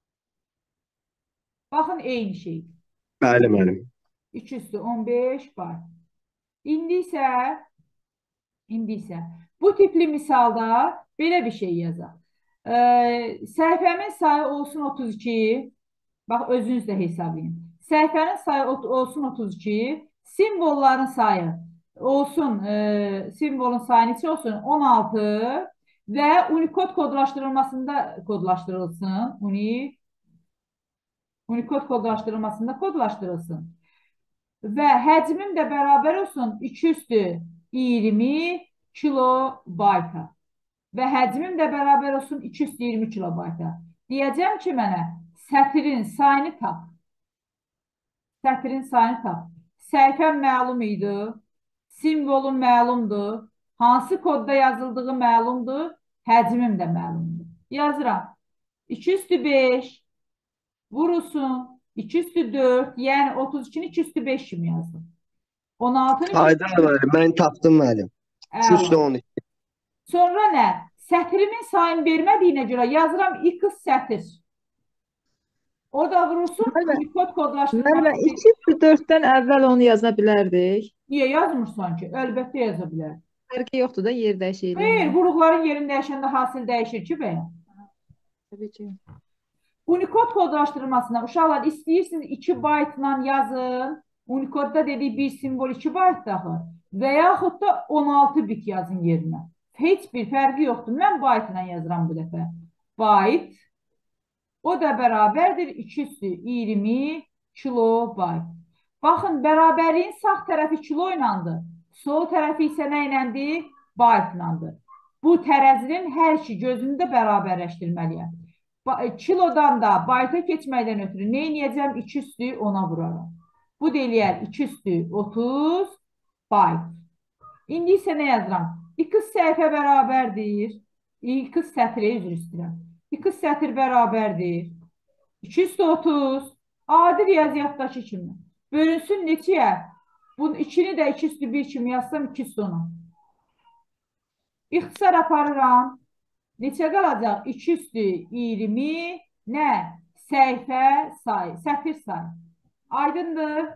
Baxın, eyni şey. Bəli, mənim. iki üstü on beş bayt. İndi isə, indi isə bu tipli misalda belə bir şey yazaq. E, Səhifəmin sayı olsun otuz iki. Bax, özünüz də hesablayın. Səhifənin sayı ot- olsun otuz iki. Simvolların sayı olsun, e, simvolun sayı neçə olsun? on altı və Unicode kodlaşdırılmasında kodlaşdırılsın. Uni, Unicode kodlaşdırılmasında kodlaşdırılsın. Və həcmim də bərabər olsun iki üstü iyirmi kilobayta. Və həcmim də bərabər olsun iki üstü iyirmi kilobayta. Deyəcəm ki, mənə sətrin sayını tap. Sətrin sayını tap. Səhifəm məlum idi. Simvolum məlumdur. Hansı kodda yazıldığı məlumdur. Həcmim də məlumdur. Yazıram. iki üstü beş vurulsun. iki üstü dörd, yəni otuz ikini iki üstü beş kimi yazdım. on altını Aydın müəllim, mən tapdım müəllim. iki üstü Əla. on iki. Sonra nə? Sətrimin sayını vermədiyinə görə yazıram x sətr. O da vurulsun. Müəllimə, Unicode müəllimə kodlaşdırması. iki üstü dörddən əvvəl onu yaza bilərdik. Niyə yazmırsan ki? Əlbəttə yaza bilər. Fərqi yoxdur da yer dəyişikliyi Xeyr, ilə. vuruqların yerini dəyişəndə hasil dəyişir ki, bəyəm. Təbii ki. Unicode kodlaşdırmasına uşaqlar istəyirsiniz iki baytla yazın. Unicode'da dediği bir simbol iki bayt daxil. Və yaxud da on altı bit yazın yerinə. Heç bir fərqi yoxdur. Mən baytla yazıram bu dəfə. Bayt o da bərabərdir iki üstü iyirmi kilobayt. Baxın, bərabərliyin sağ tərəfi kilo ilandır. Sol tərəfi isə nə iləndir? Bayt ilandır. Bu tərəzinin hər iki gözünü də bərabərləşdirməliyəm. Kilodan da bayta keçməkdən ötürü nə edəcəm? iki üstü ona vuraram. Bu deyiləyər iki üstü otuz bayt. İndi isə nə yazıram? X səhifə bərabərdir. X sətrə üzr istəyirəm. X sətr bərabərdir. iki üstü otuz. Adi riyaziyyatdakı kimi. Bölünsün neçəyə? Bunun ikini də iki üstü bir kimi yazsam iki üstü ona. İxtisar aparıram. Neçə qalacaq? iki üstü iyirmi nə? Səhifə sayı, sətr sayı. Aydındır.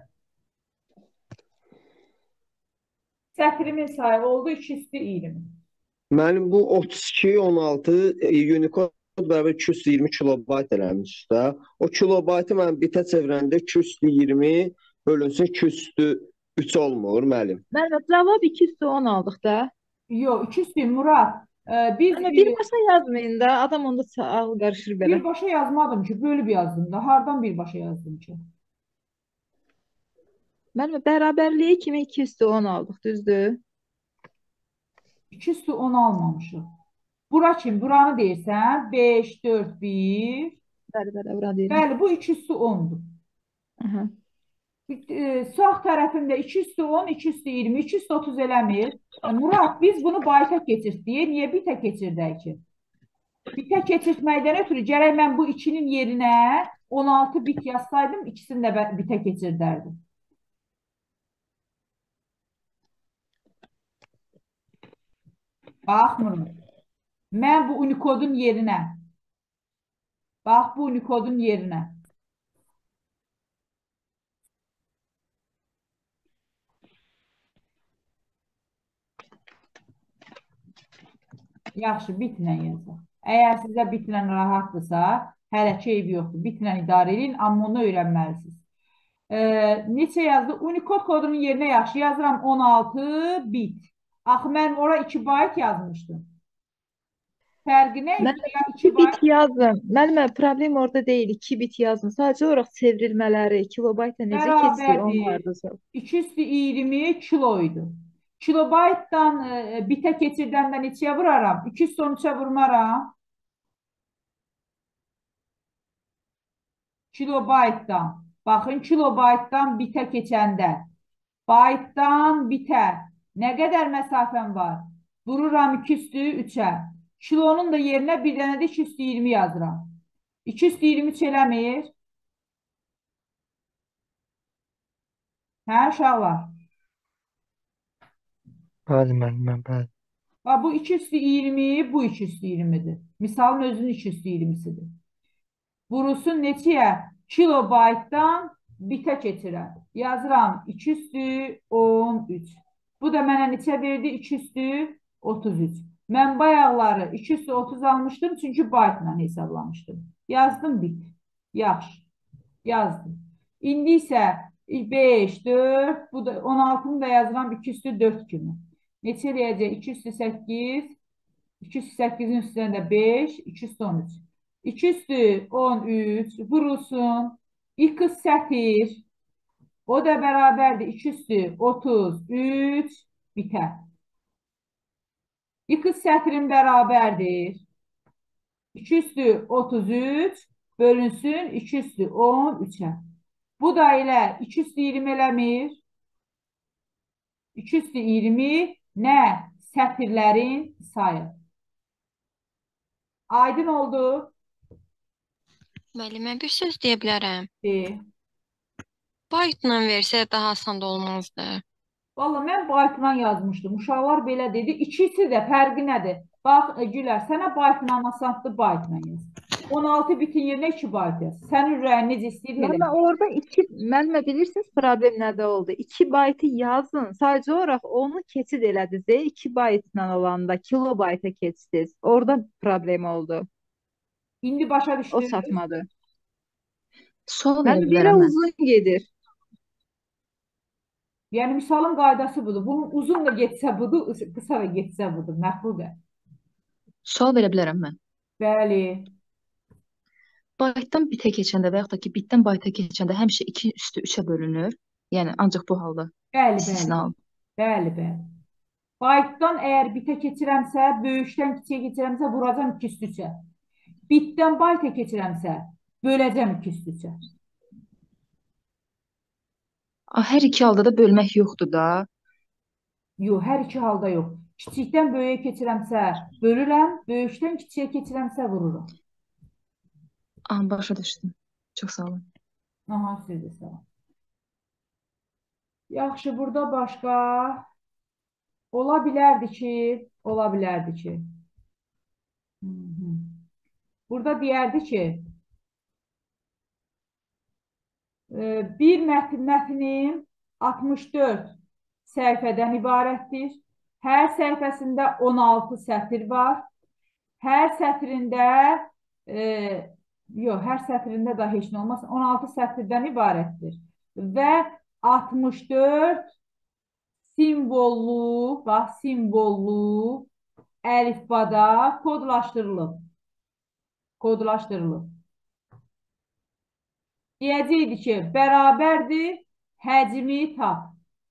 Sətrimin sayı oldu iki üstü iyirmi. Müəllim, bu otuz iki on altı Unicode bərabər iki üstü iyirmi kilobayt eləmiş də. O kilobaytı mən bitə çevirəndə iki üstü iyirmi bölünsün iki üstü üç olmur müəllim. Müəllimə, cavab iki üstü on aldıq da. Yox, iki üstü Murad. Ee, biz Müəllimə, birbaşa yazmayın da. Adam onda ağlı qarışır belə. birbaşa yazmadım ki, bölüb yazdım da. Hardan birbaşa yazdım ki? Müəllimə, bərabərliyi kimi iki üstü on aldıq, düzdür? iki üstü on almamışıq. Bura kim? Buranı deyirsən. beş, dörd, bir. Bəli, bəli, bura deyirəm. Bəli, bu iki üstü ondur. Aha. Ee, sağ tərəfimdə iki üstü on, iki üstü iyirmi, iki üstü otuz eləmir. E, Murad, biz bunu bayta keçirtdik. Niyə bitə keçirdək ki? Bitə keçirtməkdən ötürü gərək mən bu ikinin yerinə on altı bit yazsaydım, ikisini də bə- bitə keçirdərdim. Baxmırım. Mən bu Unicode'un yerinə. Bax, bu Unicode'un yerinə. Yaxşı, bitlə yazın. Əgər sizə bitlə rahatdırsa, hələ ki eybi yoxdur. Bitlə idarə edin, amma onu öyrənməlisiniz. Ee, neçə yazdı? Unicode kodunun yerinə yaxşı yazıram on altı bit. Axı mən ora iki bayt yazmışdım. Fərqi nə? Mən Ya iki iki bayt. bit yazdım. Müəllimə, problem orada deyil. iki bit yazın. Sadəcə olaraq çevrilmələri, kilobayta necə keçdi, Bərabərdir. onlardır. iki üstü iyirmi kiloydu. Kilobaytdan e, bitə keçirdəndə neçəyə vuraram? iki üstü on üçə vurmaram. Kilobaytdan. Baxın, kilobaytdan bitə keçəndə. Baytdan bitə. Nə qədər məsafəm var? Vururam iki üstü üçə. Kilonun da yerinə bir dənə də iki üstü iyirmi yazıram. iki üstü iyirmi üç eləmir. Hə, uşaqlar? Bəli müəllim, bəli. Ha, bu iki üstü iyirmi, bu iki üstü iyirmidir. Misalın özünün iki üstü iyirmisidir. Vurulsun neçəyə? Kilobaytdan bitə keçirəm. Yazıram iki üstü on üç. Bu da mənə neçə verdi? iki üstü otuz üç. Mən bayaqları iki üstü otuz almışdım, çünki baytla hesablamışdım. Yazdım, bit. Yaxşı, yazdım. İndi isə beş, dörd, bu da on altını da yazıram iki üstü dörd kimi. Neçə eləyəcək? iki üstü səkkiz, iki üstü səkkizin üstündə beş, iki üstü on üç. iki üstü on üç vurulsun. İki sətir. O da bərabərdir. iki üstü otuz üç bitər. İki sətrin bərabərdir. iki üstü otuz üç bölünsün iki üstü on üçə. Bu da ilə iki üstü iyirmi eləmir. iki üstü iyirmi nə? Sətirlərin sayı. Aydın oldu. Müəllimə, bir söz deyə bilərəm. De. Baytla versə daha asan da olmazdı. Valla mən baytla yazmışdım. Uşaqlar belə dedi. İkisi də fərqi nədir? Bax, Gülər, sənə baytla asandır, baytla yaz. on altı bitin yerinə iki bayt yaz. Sənin ürəyin necə istəyir elə. Müəllimə, orada iki, müəllimə bilirsiniz problem nədə oldu? iki baytı yazın. Sadəcə olaraq onu keçid elədiniz. E, iki baytla olanda kilobayta keçdiniz. Orada problem oldu. İndi başa düşdün. O çatmadı. Sual verə Müəllim, belə bilərəm mən. uzun gedir. Yəni misalın qaydası budur. Bunun uzun da getsə budur, qısa da getsə budur. Məxluqə. Sual verə bilərəm mən. Bəli. Baytdan bitə keçəndə və yaxud da ki, bitdən bayta keçəndə həmişə iki üstü üçə bölünür. Yəni ancaq bu halda Bəli, bəli. istisna. Bəli, bəli. Baytdan əgər bitə keçirəmsə, böyükdən kiçiyə keçirəmsə, vuracam iki üstü üçə. Bitdən bayta keçirəmsə, böləcəm iki üstü üçə. Hər iki halda da bölmək yoxdur da. Yox, hər iki halda yox. Kiçikdən böyüyə keçirəmsə, bölürəm, böyükdən kiçiyə keçirəmsə, vururam. Aha, başa düşdüm. Çox sağ olun. Aha, siz də sağ olun. Yaxşı, burada başqa ola bilərdi ki, ola bilərdi ki. Hı -hı. Burada deyərdi ki, e, bir mətn, mətnim altmış dörd səhifədən ibarətdir. Hər səhifəsində on altı sətir var. Hər sətrində e, yox, hər sətrində də heç nə olmaz. on altı sətirdən ibarətdir. Və altmış dörd simvollu, bax, simvollu əlifbada kodlaşdırılıb. Kodlaşdırılıb. Deyəcəkdi ki, bərabərdir, həcmi tap.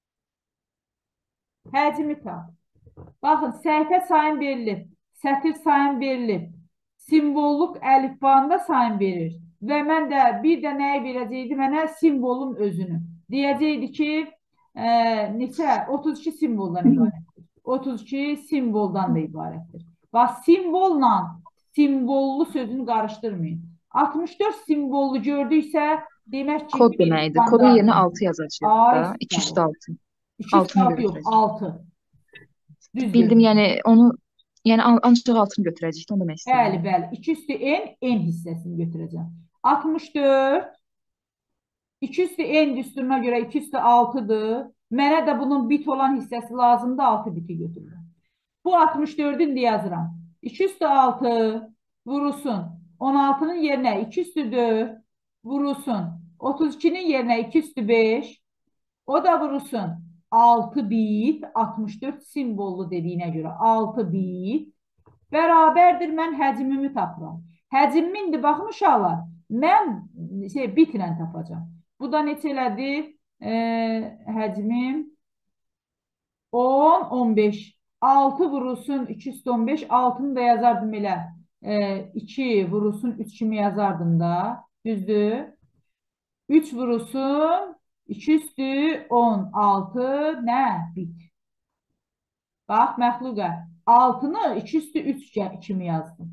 Həcmi tap. Baxın, səhifə sayın verilib, sətir sayın verilib, simvolluq əlifbanda sayın verir. Və mən də bir də nəyə verəcəkdi? Mənə simvolun özünü. Deyəcəkdi ki, e, neçə? otuz iki simvoldan ibarətdir. otuz iki simvoldan da ibarətdir. Bax, simvolla simvollu sözünü qarışdırmayın. altmış dörd simvollu gördüksə, demək ki, Kod deməkdir. Kodun yerinə altı yazacağıq da. iki üstü altı. iki üstü altı yox, götürəcək. altı. Düzdür. Bildim, yəni onu yəni an- ancaq altını götürəcəkdir, onu demək istəyirəm. Bəli, bəli. iki üstü n, n hissəsini götürəcəm. altmış dörd iki üstü n düsturuna görə iki üstü altıdır. Mənə də bunun bit olan hissəsi lazımdır, altı biti götürürəm. Bu altmış dördün də yazıram. iki üstü altı vurulsun. on altının yerinə iki üstü dörd vurulsun. otuz ikinin yerinə iki üstü beş. O da vurulsun. altı bit, altmış dörd simvollu dediyinə görə altı bit bərabərdir, mən həcmimi tapıram. Həcmimindir, baxın uşaqlar, mən şey, bitlə tapacam. Bu da neçə elədi? E, həcmim on, on beş. altı vurulsun, iki üstü on beş. altını da yazardım elə. E, iki vurulsun, üç kimi yazardım da. Düzdür. üç vurulsun, iki üstü on altı nə? Bit. Bax, məxluqə. altını iki üstü üç kimi yazdım.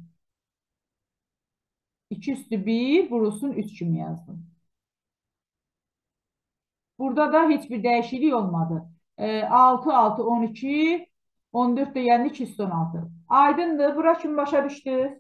iki üstü bir vurulsun, üç kimi yazdım. Burada da heç bir dəyişiklik olmadı. E, altı, altı, on iki, on dörd də yəni iki üstü on altı. Aydındır, bura kimi başa düşdü?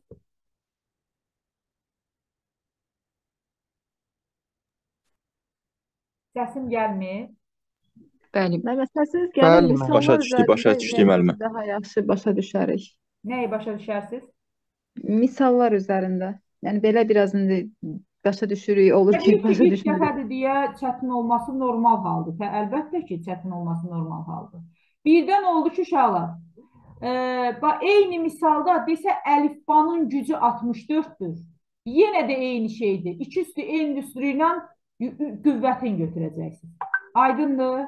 Səsim gəlmir. Bəli. Müəllimə, səsiniz Bəli, gəlir, müəllimə. Başa misallar düşdük, başa üzərində düşdük müəllimə. daha yaxşı başa düşərik. Nəyi başa düşərsiniz? Misallar üzərində. Yəni belə biraz indi başa düşürük, olur ki, Təbii ki, başa ilk düşmürük. dəfədir deyə çətin olması normal haldır. Hə, əlbəttə ki, çətin olması normal haldır. Birdən oldu ki, uşaqlar, e, bax, eyni misalda desə əlifbanın gücü altmış dörddür. Yenə də eyni şeydir. İki üstü endüstri ilə qüvvətini götürəcəksiniz. Aydındır?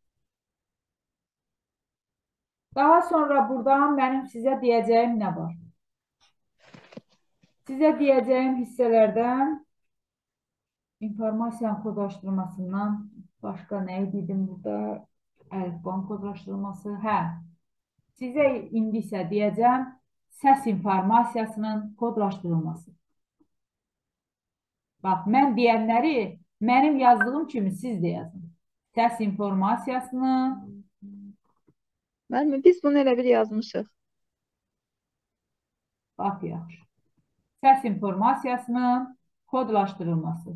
Daha sonra buradan mənim sizə deyəcəyim nə var? Sizə deyəcəyim hissələrdən informasiyanın kodlaşdırmasından başqa nə edirdim burada? Əlifbanın kodlaşdırılması. Hə, sizə indi isə deyəcəm səs informasiyasının kodlaşdırılması. Bax, mən deyənləri mənim yazdığım kimi siz də yazın. Səs informasiyasının Müəllimə, biz bunu elə bir yazmışıq. bax, yaxşı. Səs informasiyasının kodlaşdırılması.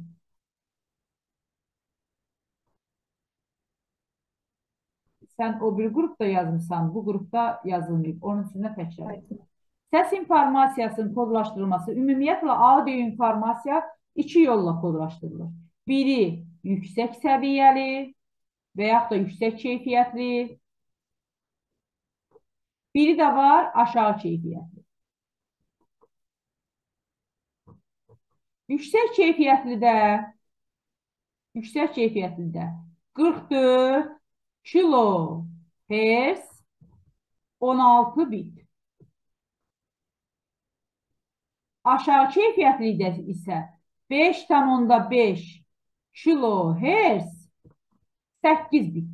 Sən o bir qrupda yazmışsan, bu qrupda yazılmayıb. Onun üçün də təkrar edin. Səs informasiyasının kodlaşdırılması, ümumiyyətlə audio informasiya iki yolla kodlaşdırılır. Biri yüksək səviyyəli və yaxud da yüksək keyfiyyətli. Biri də var aşağı keyfiyyətli. Yüksək keyfiyyətlidə yüksək keyfiyyətlidə qırx dörd kilohertz on altı bit. Aşağı keyfiyyətlidə isə beş tam onda beş kilohertz səkkiz bit.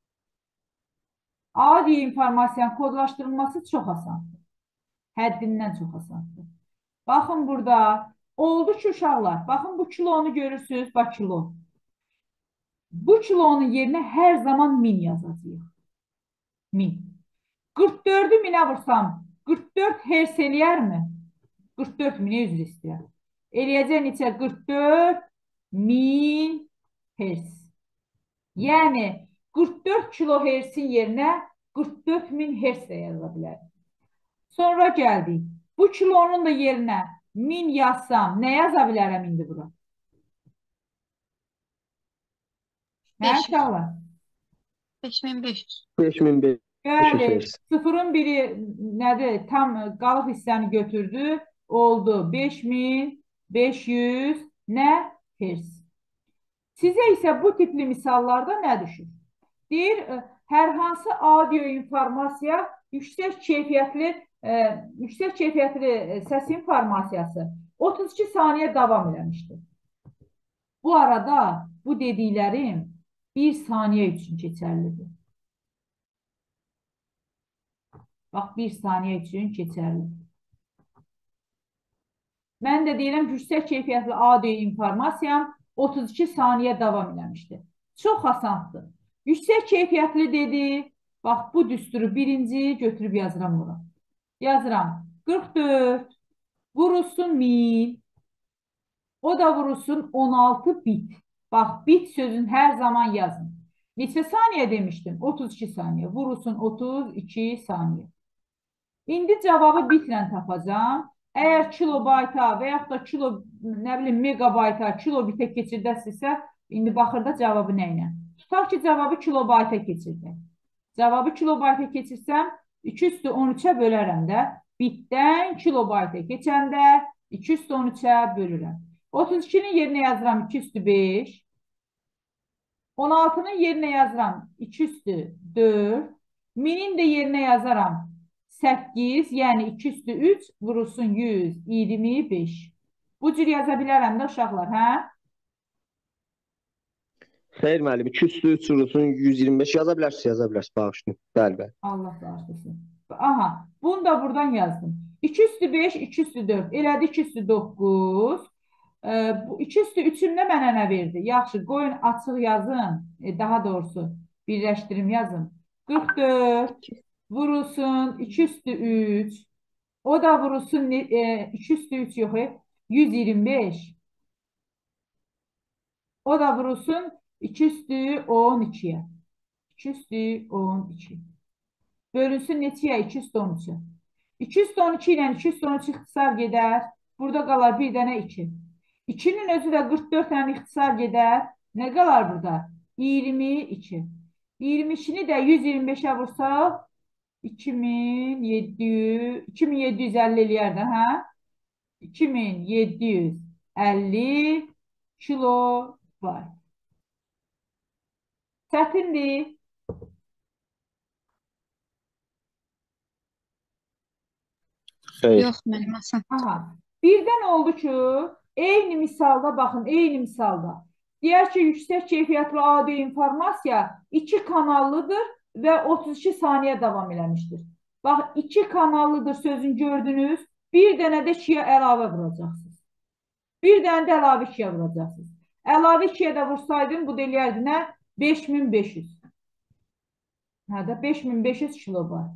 Audio informasiyanın kodlaşdırılması çox asandır. Həddindən çox asandır. Baxın burada oldu ki, uşaqlar, baxın bu kilonu görürsünüz, bax kilo. Bu kilonun yerinə hər zaman min yazacağıq. Min. qırx dördü minə vursam, qırx dörd hertz eləyərmi? qırx dörd minə üzr istəyər. Eləyəcək neçə? qırx dörd min hertz. Yəni, qırx dörd kilohertzin yerinə qırx dörd min hertz də yaza bilər. Sonra gəldik. Bu kilonun da yerinə min yazsam, nə yaza bilərəm indi bura? Hə, uşaqlar? beş min beş yüz. beş min beş yüz Bəli, hertz. sıfırın biri nədir? Tam qalıq hissəni götürdü. Oldu beş min beş yüz nə? Hertz. Sizə isə bu tipli misallarda nə düşür? Deyir, hər hansı audio informasiya yüksək keyfiyyətli e, yüksək keyfiyyətli səs informasiyası otuz iki saniyə davam eləmişdir. Bu arada bu dediklərim bir saniyə üçün keçərlidir. Bax, bir saniyə üçün keçərlidir. Mən də deyirəm, yüksək keyfiyyətli audio informasiyam otuz iki saniyə davam eləmişdir. Çox asandır. Yüksək keyfiyyətli dedi, bax, bu düsturu birinci götürüb yazıram bura. Yazıram qırx dörd, vurulsun min, o da vurulsun on altı bit. Bax, bit sözün hər zaman yazın. Neçə saniyə demişdim? otuz iki saniyə. Vurulsun otuz iki saniyə. İndi cavabı bitlə tapacağım. Əgər kilobayta və yaxud da kilo, nə bilim, megabayta, kilobitə keçirdəsinizsə, indi baxır da cavabı nə ilə? Tutaq ki, cavabı kilobayta keçirdi. Cavabı kilobayta keçirsəm, iki üstü on üçə bölərəm də. Bitdən kilobayta keçəndə iki üstü on üçə bölürəm. otuz ikinin yerinə yazıram iki üstü beş. on altının yerinə yazıram iki üstü dörd. Minin də yerinə yazaram səkkiz, yəni iki üstü üç vurulsun yüz iyirmi beş. Bu cür yaza bilərəm də uşaqlar, hə? Xeyr müəllim, iki üstü üç vurulsun yüz iyirmi beş yaza bilərsiniz, yaza bilərsiniz. Bağışlayın. Bəli, bəli. Allah bağışlasın. Aha, bunu da buradan yazdım. iki üstü beş, iki üstü dörd. Elədi iki üstü doqquz. Ee, bu iki üstü üçün də mənə nə verdi? Yaxşı, qoyun açıq yazın. E, daha doğrusu birləşdirim yazın. qırx dörd vurulsun iki üstü üç. O da vurulsun e, iki üstü üç yox, yüz iyirmi beş. O da vurulsun iki üstü on ikiyə. iki üstü on iki. Bölünsün neçəyə? iki üstü on üçə. iki üstü on iki ilə iki üstü on üç ixtisar gedər. Burada qalar bir dənə iki. ikinin özü də qırx dörd ilə ixtisar gedər. Nə qalar burada? iyirmi iki. iyirmi ikini də yüz iyirmi beşə vursaq iki min yeddi yüz iki min yeddi yüz əlli eləyər də, hə? iki min yeddi yüz əlli kilobayt. Çətindir. Xeyr. Yox, mənim asan. Aha. Birdən oldu ki, eyni misalda, baxın, eyni misalda. Deyər ki, yüksək keyfiyyətli audio informasiya iki kanallıdır və otuz iki saniyə davam eləmişdir. Bax, iki kanallıdır sözünü gördünüz, bir dənə də ikiyə əlavə vuracaqsınız. Bir dənə də əlavə ikiyə vuracaqsınız. Əlavə ikiyə də vursaydım, bu deyərdi nə? beş min beş yüz. Hə də beş min beş yüz kilobayt.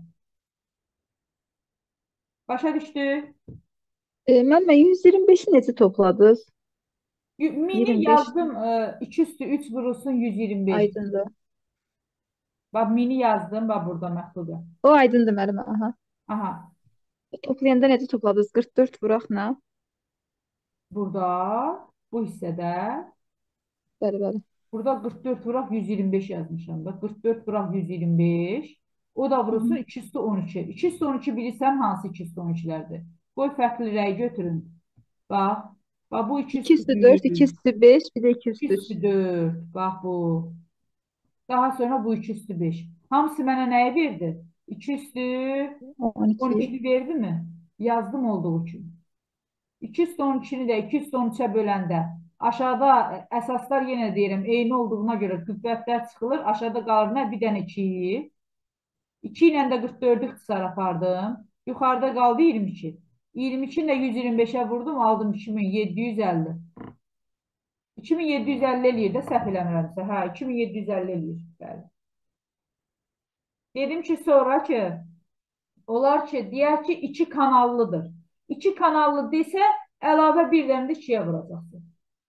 Başa düşdü? E, müəllimə yüz iyirmi beşi necə topladınız? Mini iyirmi beş. yazdım, iki üstü üç vurulsun yüz iyirmi beş. Aydındır. Bax, mini yazdım, bax burada məxluqa. O aydındır müəllimə. Aha. Aha, Toplayanda necə topladınız? qırx dörd vuraq nə? burada, bu hissədə, Bəli, bəli. burada qırx dörd vuraq yüz iyirmi beş yazmışam da. qırx dörd vuraq yüz iyirmi beş. O da vurulsun iki üstü on iki. iki üstü on iki bilirsən hansı iki üstü on ikilərdir? Qoy fərqli rəy götürün. Bax, bax bu iki iki üstü üstü dörd, iki üstü beş, bir də iki üstü iki üç. üstü dörd. Bax bu. Daha sonra bu iki üstü beş. Hamısı mənə nəyi verdi? iki üstü on iki. on ikini verdi mi? Yazdım olduğu üçün. iki üstü on ikini də iki üstü on üçə böləndə aşağıda əsaslar yenə deyirəm, eyni olduğuna görə qüvvətlər çıxılır. Aşağıda qalır nə? Bir dənə iki. iki ilə də qırx dördü ixtisar apardım. Yuxarıda qaldı iyirmi iki. iyirmi ikini də yüz iyirmi beşə vurdum, aldım iki min yeddi yüz əlli. iki min yeddi yüz əlli eləyir də, səhv eləmirəmsə. Hə, iki min yeddi yüz əlli eləyir. Bəli. Dedim ki, sonra ki, olar ki, deyər ki, iki kanallıdır. İki kanallı desə, əlavə bir dənə də ikiyə vuracaqsın.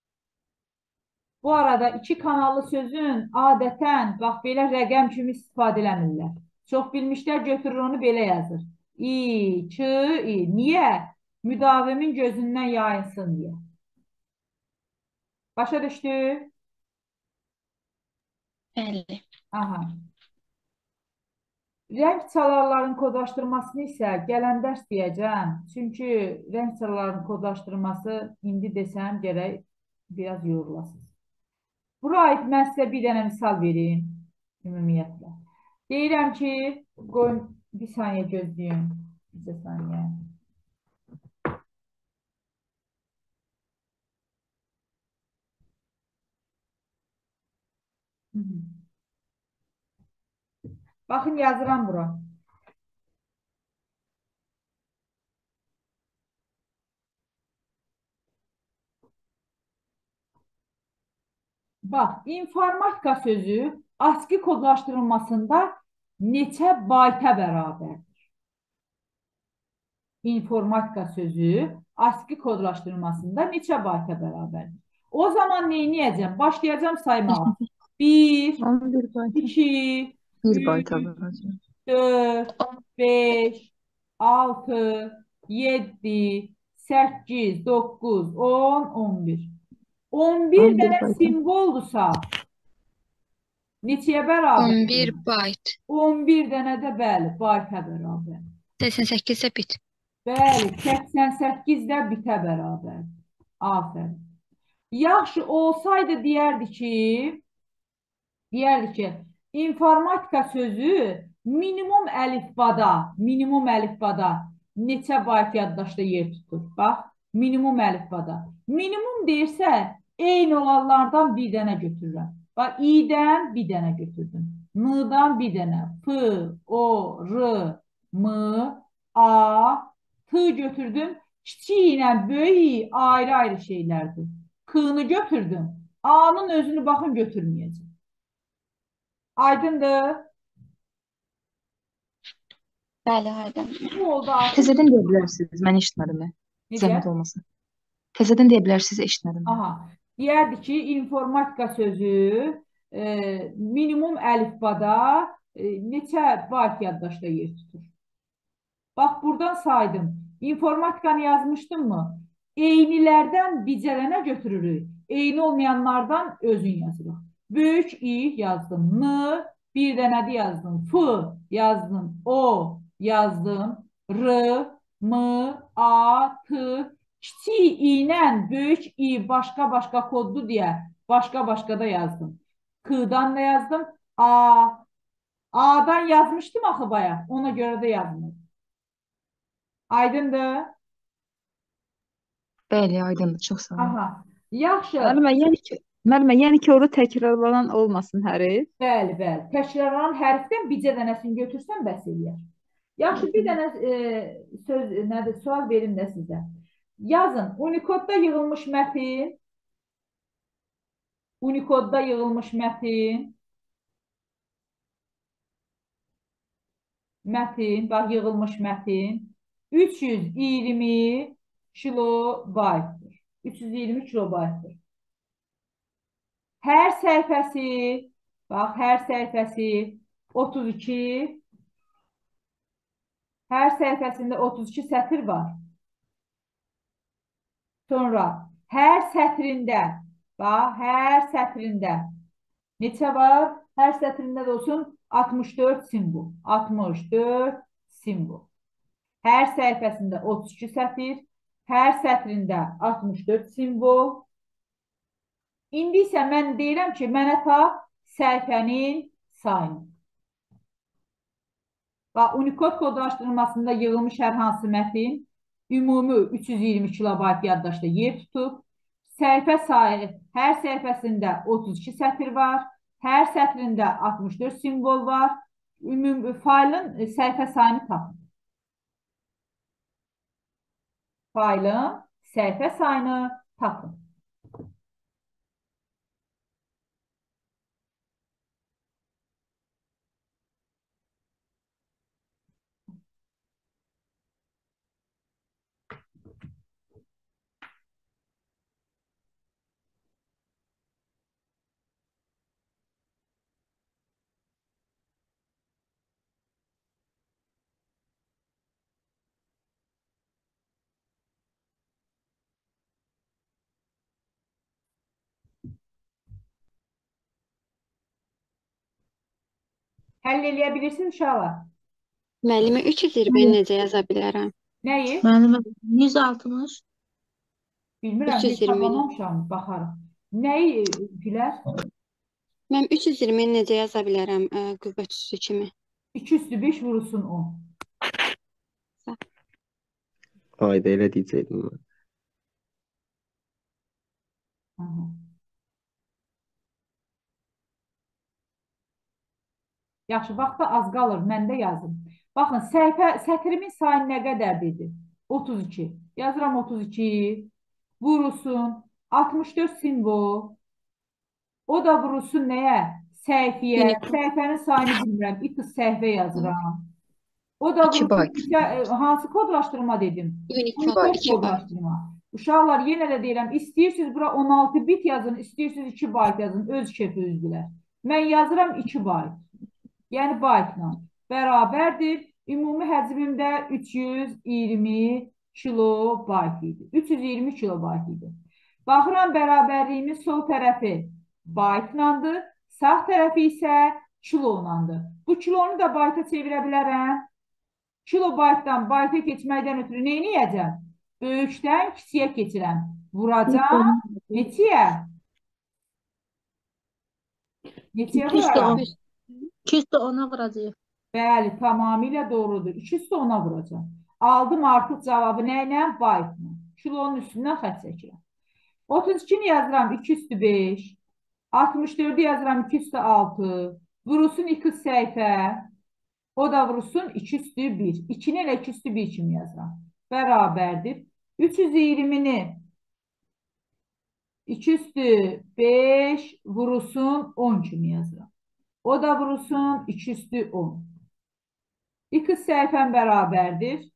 Bu arada iki kanallı sözün adətən, bax, belə rəqəm kimi istifadə eləmirlər. Çox bilmişlər götürür onu belə yazır. İ, çı, i. Niyə? Müdavimin gözündən yayınsın deyə. Başa düşdü? Bəli. Aha. Rəng çalarların kodlaşdırmasını isə gələn dərs deyəcəm. Çünki rəng çalarların kodlaşdırması indi desəm gərək biraz yorulasınız. Bura aid mən sizə bir dənə misal verim ümumiyyətlə. Deyirəm ki, qoyun bir saniyə gözləyin. Bir saniyə. Hı -hı. Baxın, yazıram bura. Bax, informatika sözü ASCII kodlaşdırılmasında neçə bayta bərabərdir? İnformatika sözü ASCII kodlaşdırılmasında neçə bayta bərabərdir? O zaman neyniyəcəm? Başlayacağım saymağa. bir, on bir bayta. iki, Bir bayta üç, vuracağım. dörd, beş, altı, yeddi, səkkiz, doqquz, on, on bir. on bir on bir dənə bayta. simvoldursa neçəyə bərabər? on bir bayt. on bir dənə də bəli, bayta bərabər. səksən səkkizə bit. Bəli, səksən səkkiz də bitə bərabər. Afərin. Yaxşı olsaydı deyərdi ki, deyərdi ki, informatika sözü minimum əlifbada, minimum əlifbada neçə bayt yaddaşda yer tutur? Bax, minimum əlifbada. Minimum deyirsə, eyni olanlardan bir dənə götürürəm. Bax, i-dən bir dənə götürdüm. M-dan bir dənə. F, O, R, M, A, T götürdüm. Kiçik ilə böyük ayrı-ayrı şeylərdir. K-nı götürdüm. A-nın özünü baxın götürməyəcəm. Aydındır? Bəli, aydın. Bu oldu artıq. Təzədən deyə bilərsiniz, mən eşitmədim. Necə? Zəhmət olmasın. Təzədən deyə bilərsiniz, eşitmədim. Aha. Deyərdi ki, informatika sözü e, minimum əlifbada e, neçə bayt yaddaşda yer tutur? Bax, buradan saydım. İnformatikanı yazmışdım mı? Eynilərdən bicələnə götürürük. Eyni olmayanlardan özün yazırıq. Böyük İ yazdım. N, bir dənədi yazdım. F yazdım. O yazdım. R, M, A, T. Kiçik İ ilə böyük İ başqa-başqa kodlu deyə başqa-başqa da yazdım. K'dan da yazdım. A, A'dan yazmışdım axı bayaq. Ona görə də yazdım. Aydındır? Bəli, aydındır. Çox sağ olun. Aha. Yaxşı. Müəllimə, yəni ki, müəllimə, yəni ki, orada təkrarlanan olmasın hərf. Bəli, bəli. Təkrarlanan hərfdən bircə dənəsini götürsən bəs eləyər. Yaxşı, bir dənə e, söz, nədir, sual verim də sizə. Yazın, Unicode'da yığılmış mətin, Unicode'da yığılmış mətin, mətin, bax, yığılmış mətin üç yüz iyirmi kilobaytdır. üç yüz iyirmi kilobaytdır. Hər səhifəsi, bax, hər səhifəsi otuz iki, hər səhifəsində otuz iki sətir var. Sonra hər sətrində, bax, hər sətrində neçə var? Hər sətrində də olsun altmış dörd simvol. altmış dörd simvol. Hər səhifəsində otuz iki sətir, hər sətrində altmış dörd simvol. İndi isə mən deyirəm ki, mənə ta səhifənin sayını. Bax, Unicode kodlaşdırılmasında yığılmış hər hansı mətin ümumi üç yüz iyirmi kilobayt yaddaşda yer tutub. Səhifə sayı hər səhifəsində otuz iki sətir var. Hər sətrində altmış dörd simvol var. Ümumi faylın səhifə sayını tapın. Faylın səhifə sayını tapın. Həll eləyə bilirsiniz uşaqlar? Müəllimə üç yüz iyirmini necə yaza bilərəm? Nəyi? Müəllimə yüz altmış. Bilmirəm, üç yüz bir iyirmi. tabanamışam, baxarım. Nəyi Gülər? Mən üç yüz iyirmini necə yaza bilərəm ə, qüvvət üssü kimi? iki üstü beş vurulsun on. Ayda elə deyəcəkdim mən. Aha. Yaxşı, vaxtda az qalır, mən də yazım. Baxın, səhifə, sətrimin sayı nə qədər dedi? otuz iki. Yazıram otuz iki. Vurulsun. altmış dörd simvol. O da vurulsun nəyə? Səhifəyə. Unicode. Səhifənin sayını bilmirəm. İki səhifə yazıram. O da İki vurulsun. bayt. bizə, e, hansı kodlaşdırma dedim? Unicode Unicode iki bayt. kodlaşdırma. Uşaqlar, yenə də deyirəm, istəyirsiniz bura on altı bit yazın, istəyirsiniz iki bayt yazın, öz keyfiniz bilər. Mən yazıram iki bayt. Yəni baytla bərabərdir. Ümumi həcmim də üç yüz iyirmi kilobayt idi. üç yüz iyirmi kilobayt idi. Baxıram, bərabərliyimin sol tərəfi baytlandır, sağ tərəfi isə kilonlandır. Bu kilonu da bayta çevirə bilərəm. Kilobaytdan bayta keçməkdən ötürü nə edəcəm? Böyükdən kiçiyə keçirəm. Vuracam. Neçəyə? Neçəyə İki üstü vuraram? on. İki üstü ona vuracağıq. Bəli, tamamilə doğrudur. iki üstü ona vuracam. Aldım artıq cavabı nə ilə? Baytla. Kilonun üstündən xətt çəkirəm. otuz ikini yazıram iki üstü beş. altmış dördü yazıram iki üstü altı. Vurulsun iki səhifə. O da vurulsun iki üstü bir. ikini elə iki üstü bir kimi yazıram. Bərabərdir. üç yüz iyirmini iki üstü beş vurulsun on kimi yazıram. O da vurulsun iki üstü on. İki səhifəm bərabərdir.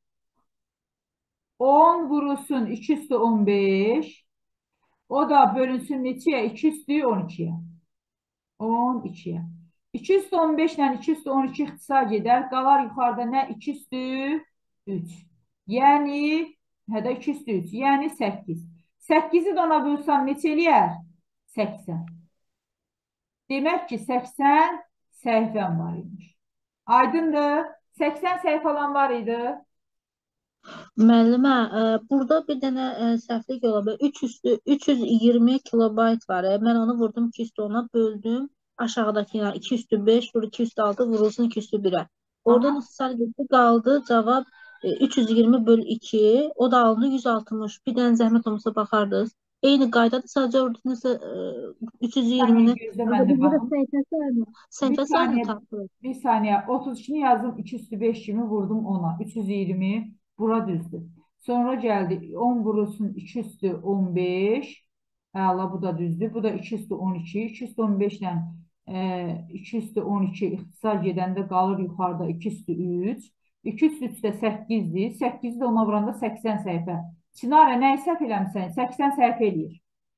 on vurulsun iki üstü on beş. O da bölünsün neçəyə? iki üstü on ikiyə. on ikiyə. iki üstü on beş ilə iki üstü on iki ixtisar gedər. Qalar yuxarıda nə? iki üstü üç. Yəni, hədə iki üstü üç. Yəni səkkiz. səkkizi də ona bölsəm neçə eləyər? səksən. Demək ki, səksən səhifəm var imiş. Aydındır. səksən səhifəlan var idi. Müəllimə, ə, burada bir dənə ə, səhvlik ola bilər. üç üstü üç yüz iyirmi kilobayt var. Ə, Mən onu vurdum iki üstü ona böldüm. Aşağıdakı yəni iki üstü beş, vur iki üstü altı, vurulsun iki üstü birə. Oradan ixtisar getdi, qaldı cavab e, üç yüz iyirmi böl iki, o da alındı yüz altmış. Bir dənə zəhmət olmasa baxardınız. Eyni qaydadır, sadəcə orada nəsə e, üç yüz iyirmini Gözlə mən də baxım. səhifə sayını, Bir səhifə sayını saniyə, tapdıq. bir saniyə. otuz ikini yazdım, üç üstü beş kimi vurdum ona. üç yüz iyirmi, bura düzdür. Sonra gəldi, on vurulsun iki üstü on beş. Əla, bu da düzdür. Bu da iki üstü on iki. iki üstü on beş ilə e, iki üstü on iki ixtisar gedəndə qalır yuxarıda iki üstü üç. iki üstü üç də səkkizdir. səkkizi də ona vuranda səksən səhifə. Çinarə, nəyi səhv eləmişsən? səksən səhifə eləyir.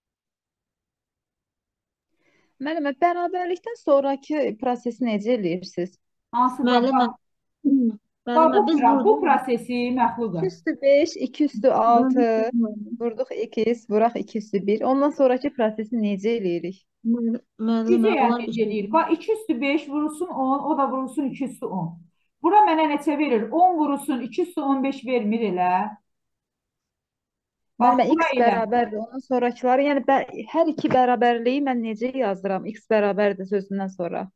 Müəllimə, bərabərlikdən sonrakı prosesi necə eləyirsiniz? Hansı Müəllimə, bax, müəllimə bu, biz bu burada prosesi məxluqa. iki üstü beş, iki üstü altı, vurduq x, vuraq iki üstü bir. Ondan sonraki prosesi necə eləyirik? müəllimə Gücü onlar əldə bir şey. edilir. Bax, iki üstü beş vurulsun on, o da vurulsun iki üstü on. Bura mənə neçə verir? on vurulsun iki üstü on beş vermir elə. Bax, Müəllimə, bura x elə. bərabərdir. Ondan sonrakıları, yəni bə hər iki bərabərliyi mən necə yazdıram? X bərabərdir sözündən sonra.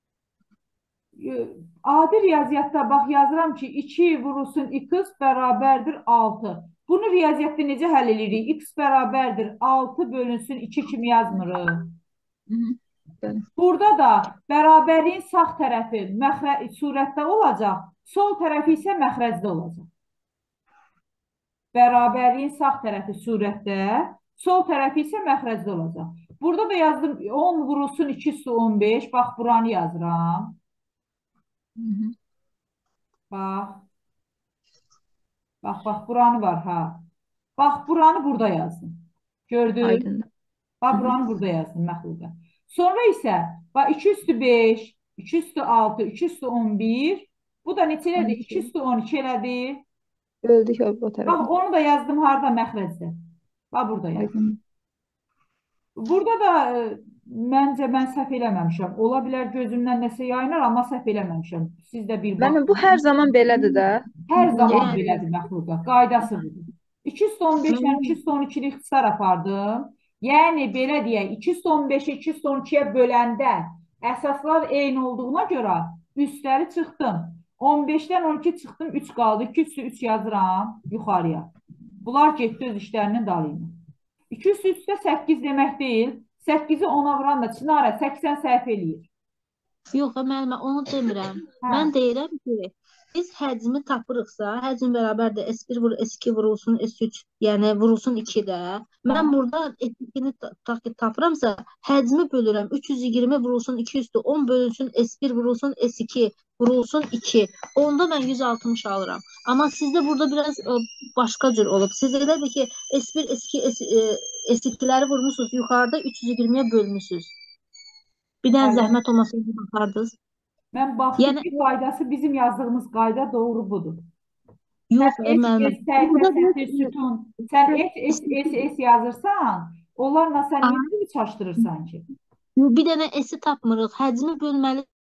Adi riyaziyyatda bax yazıram ki, iki vurulsun x bərabərdir altı. Bunu riyaziyyatda necə həll edirik? X bərabərdir altı bölünsün iki kimi yazmırıq. Hı -hı. Bəli. Burada da bərabərliyin sağ tərəfi məxrə surətdə olacaq, sol tərəfi isə məxrəcdə olacaq. Bərabərliyin sağ tərəfi surətdə, sol tərəfi isə məxrəcdə olacaq. Burada da yazdım on vurulsun iki üstü on beş. Bax, buranı yazıram. Hı -hı. Bax. Bax, bax, buranı var, ha. Bax, buranı burada yazdım. Gördün? Aydındır. Bax, buranı burada yazdım məxluqa. Sonra isə, bax, iki üstü beş, iki üstü altı, iki üstü on bir. Bu da neçə elədi? iki üstü on iki elədi. Böldük o Bax, tərəfə. onu da yazdım harada? Məxrəcdə. Bax, burada yazdım. Aydındır. Burada da e, məncə mən səhv eləməmişəm. Ola bilər gözümdən nəsə yayınır, amma səhv eləməmişəm. Siz də bir Müəllimə, bu baxın. hər zaman belədir də. Hər zaman Yəni- belədir məxluqa. Qaydası budur. iki üstü on beş ilə iki üstü on ikini ixtisar apardım. Yəni, belə deyək, iki üstü on beşi iki üstü on ikiyə böləndə əsaslar eyni olduğuna görə üstləri çıxdım. on beşdən on iki çıxdım, üç qaldı. iki üstü üç yazıram yuxarıya. Bunlar getdi öz işlərinin dalıyla. iki üstü üç də səkkiz demək deyil. səkkizi ona vuran da Çinarə səksən səhv eləyir. Yox, müəllimə, onu demirəm. Hə. Mən deyirəm ki, biz həcmi tapırıqsa, həcm bərabərdir S bir vur S iki vurulsun S üç, yəni vurulsun ikidə. Mən burada S ikini ta tapıramsa, həcmi bölürəm. üç yüz iyirmi vurulsun iki üstü on bölünsün S bir vurulsun S iki vurulsun iki. Onda mən yüz altmış alıram. Amma sizdə burada biraz ə, başqa cür olub. Siz elədir ki, S bir S iki S ikiləri vurmusunuz, yuxarıda üç yüz iyirmiyə bölmüsünüz. Bir dənə Bəli. zəhmət olmasa baxardınız. Mən baxdım Yəni- ki, qaydası bizim yazdığımız qayda doğru budur. Yox, Sən müəllimə. S, S, səhifə, Burada səhifə, bir- sütun. Sən S, S, S, S yazırsan, onlarla sən Aha. necə çaşdırırsan ki? Bir dənə S-i tapmırıq. Həcmi bölməli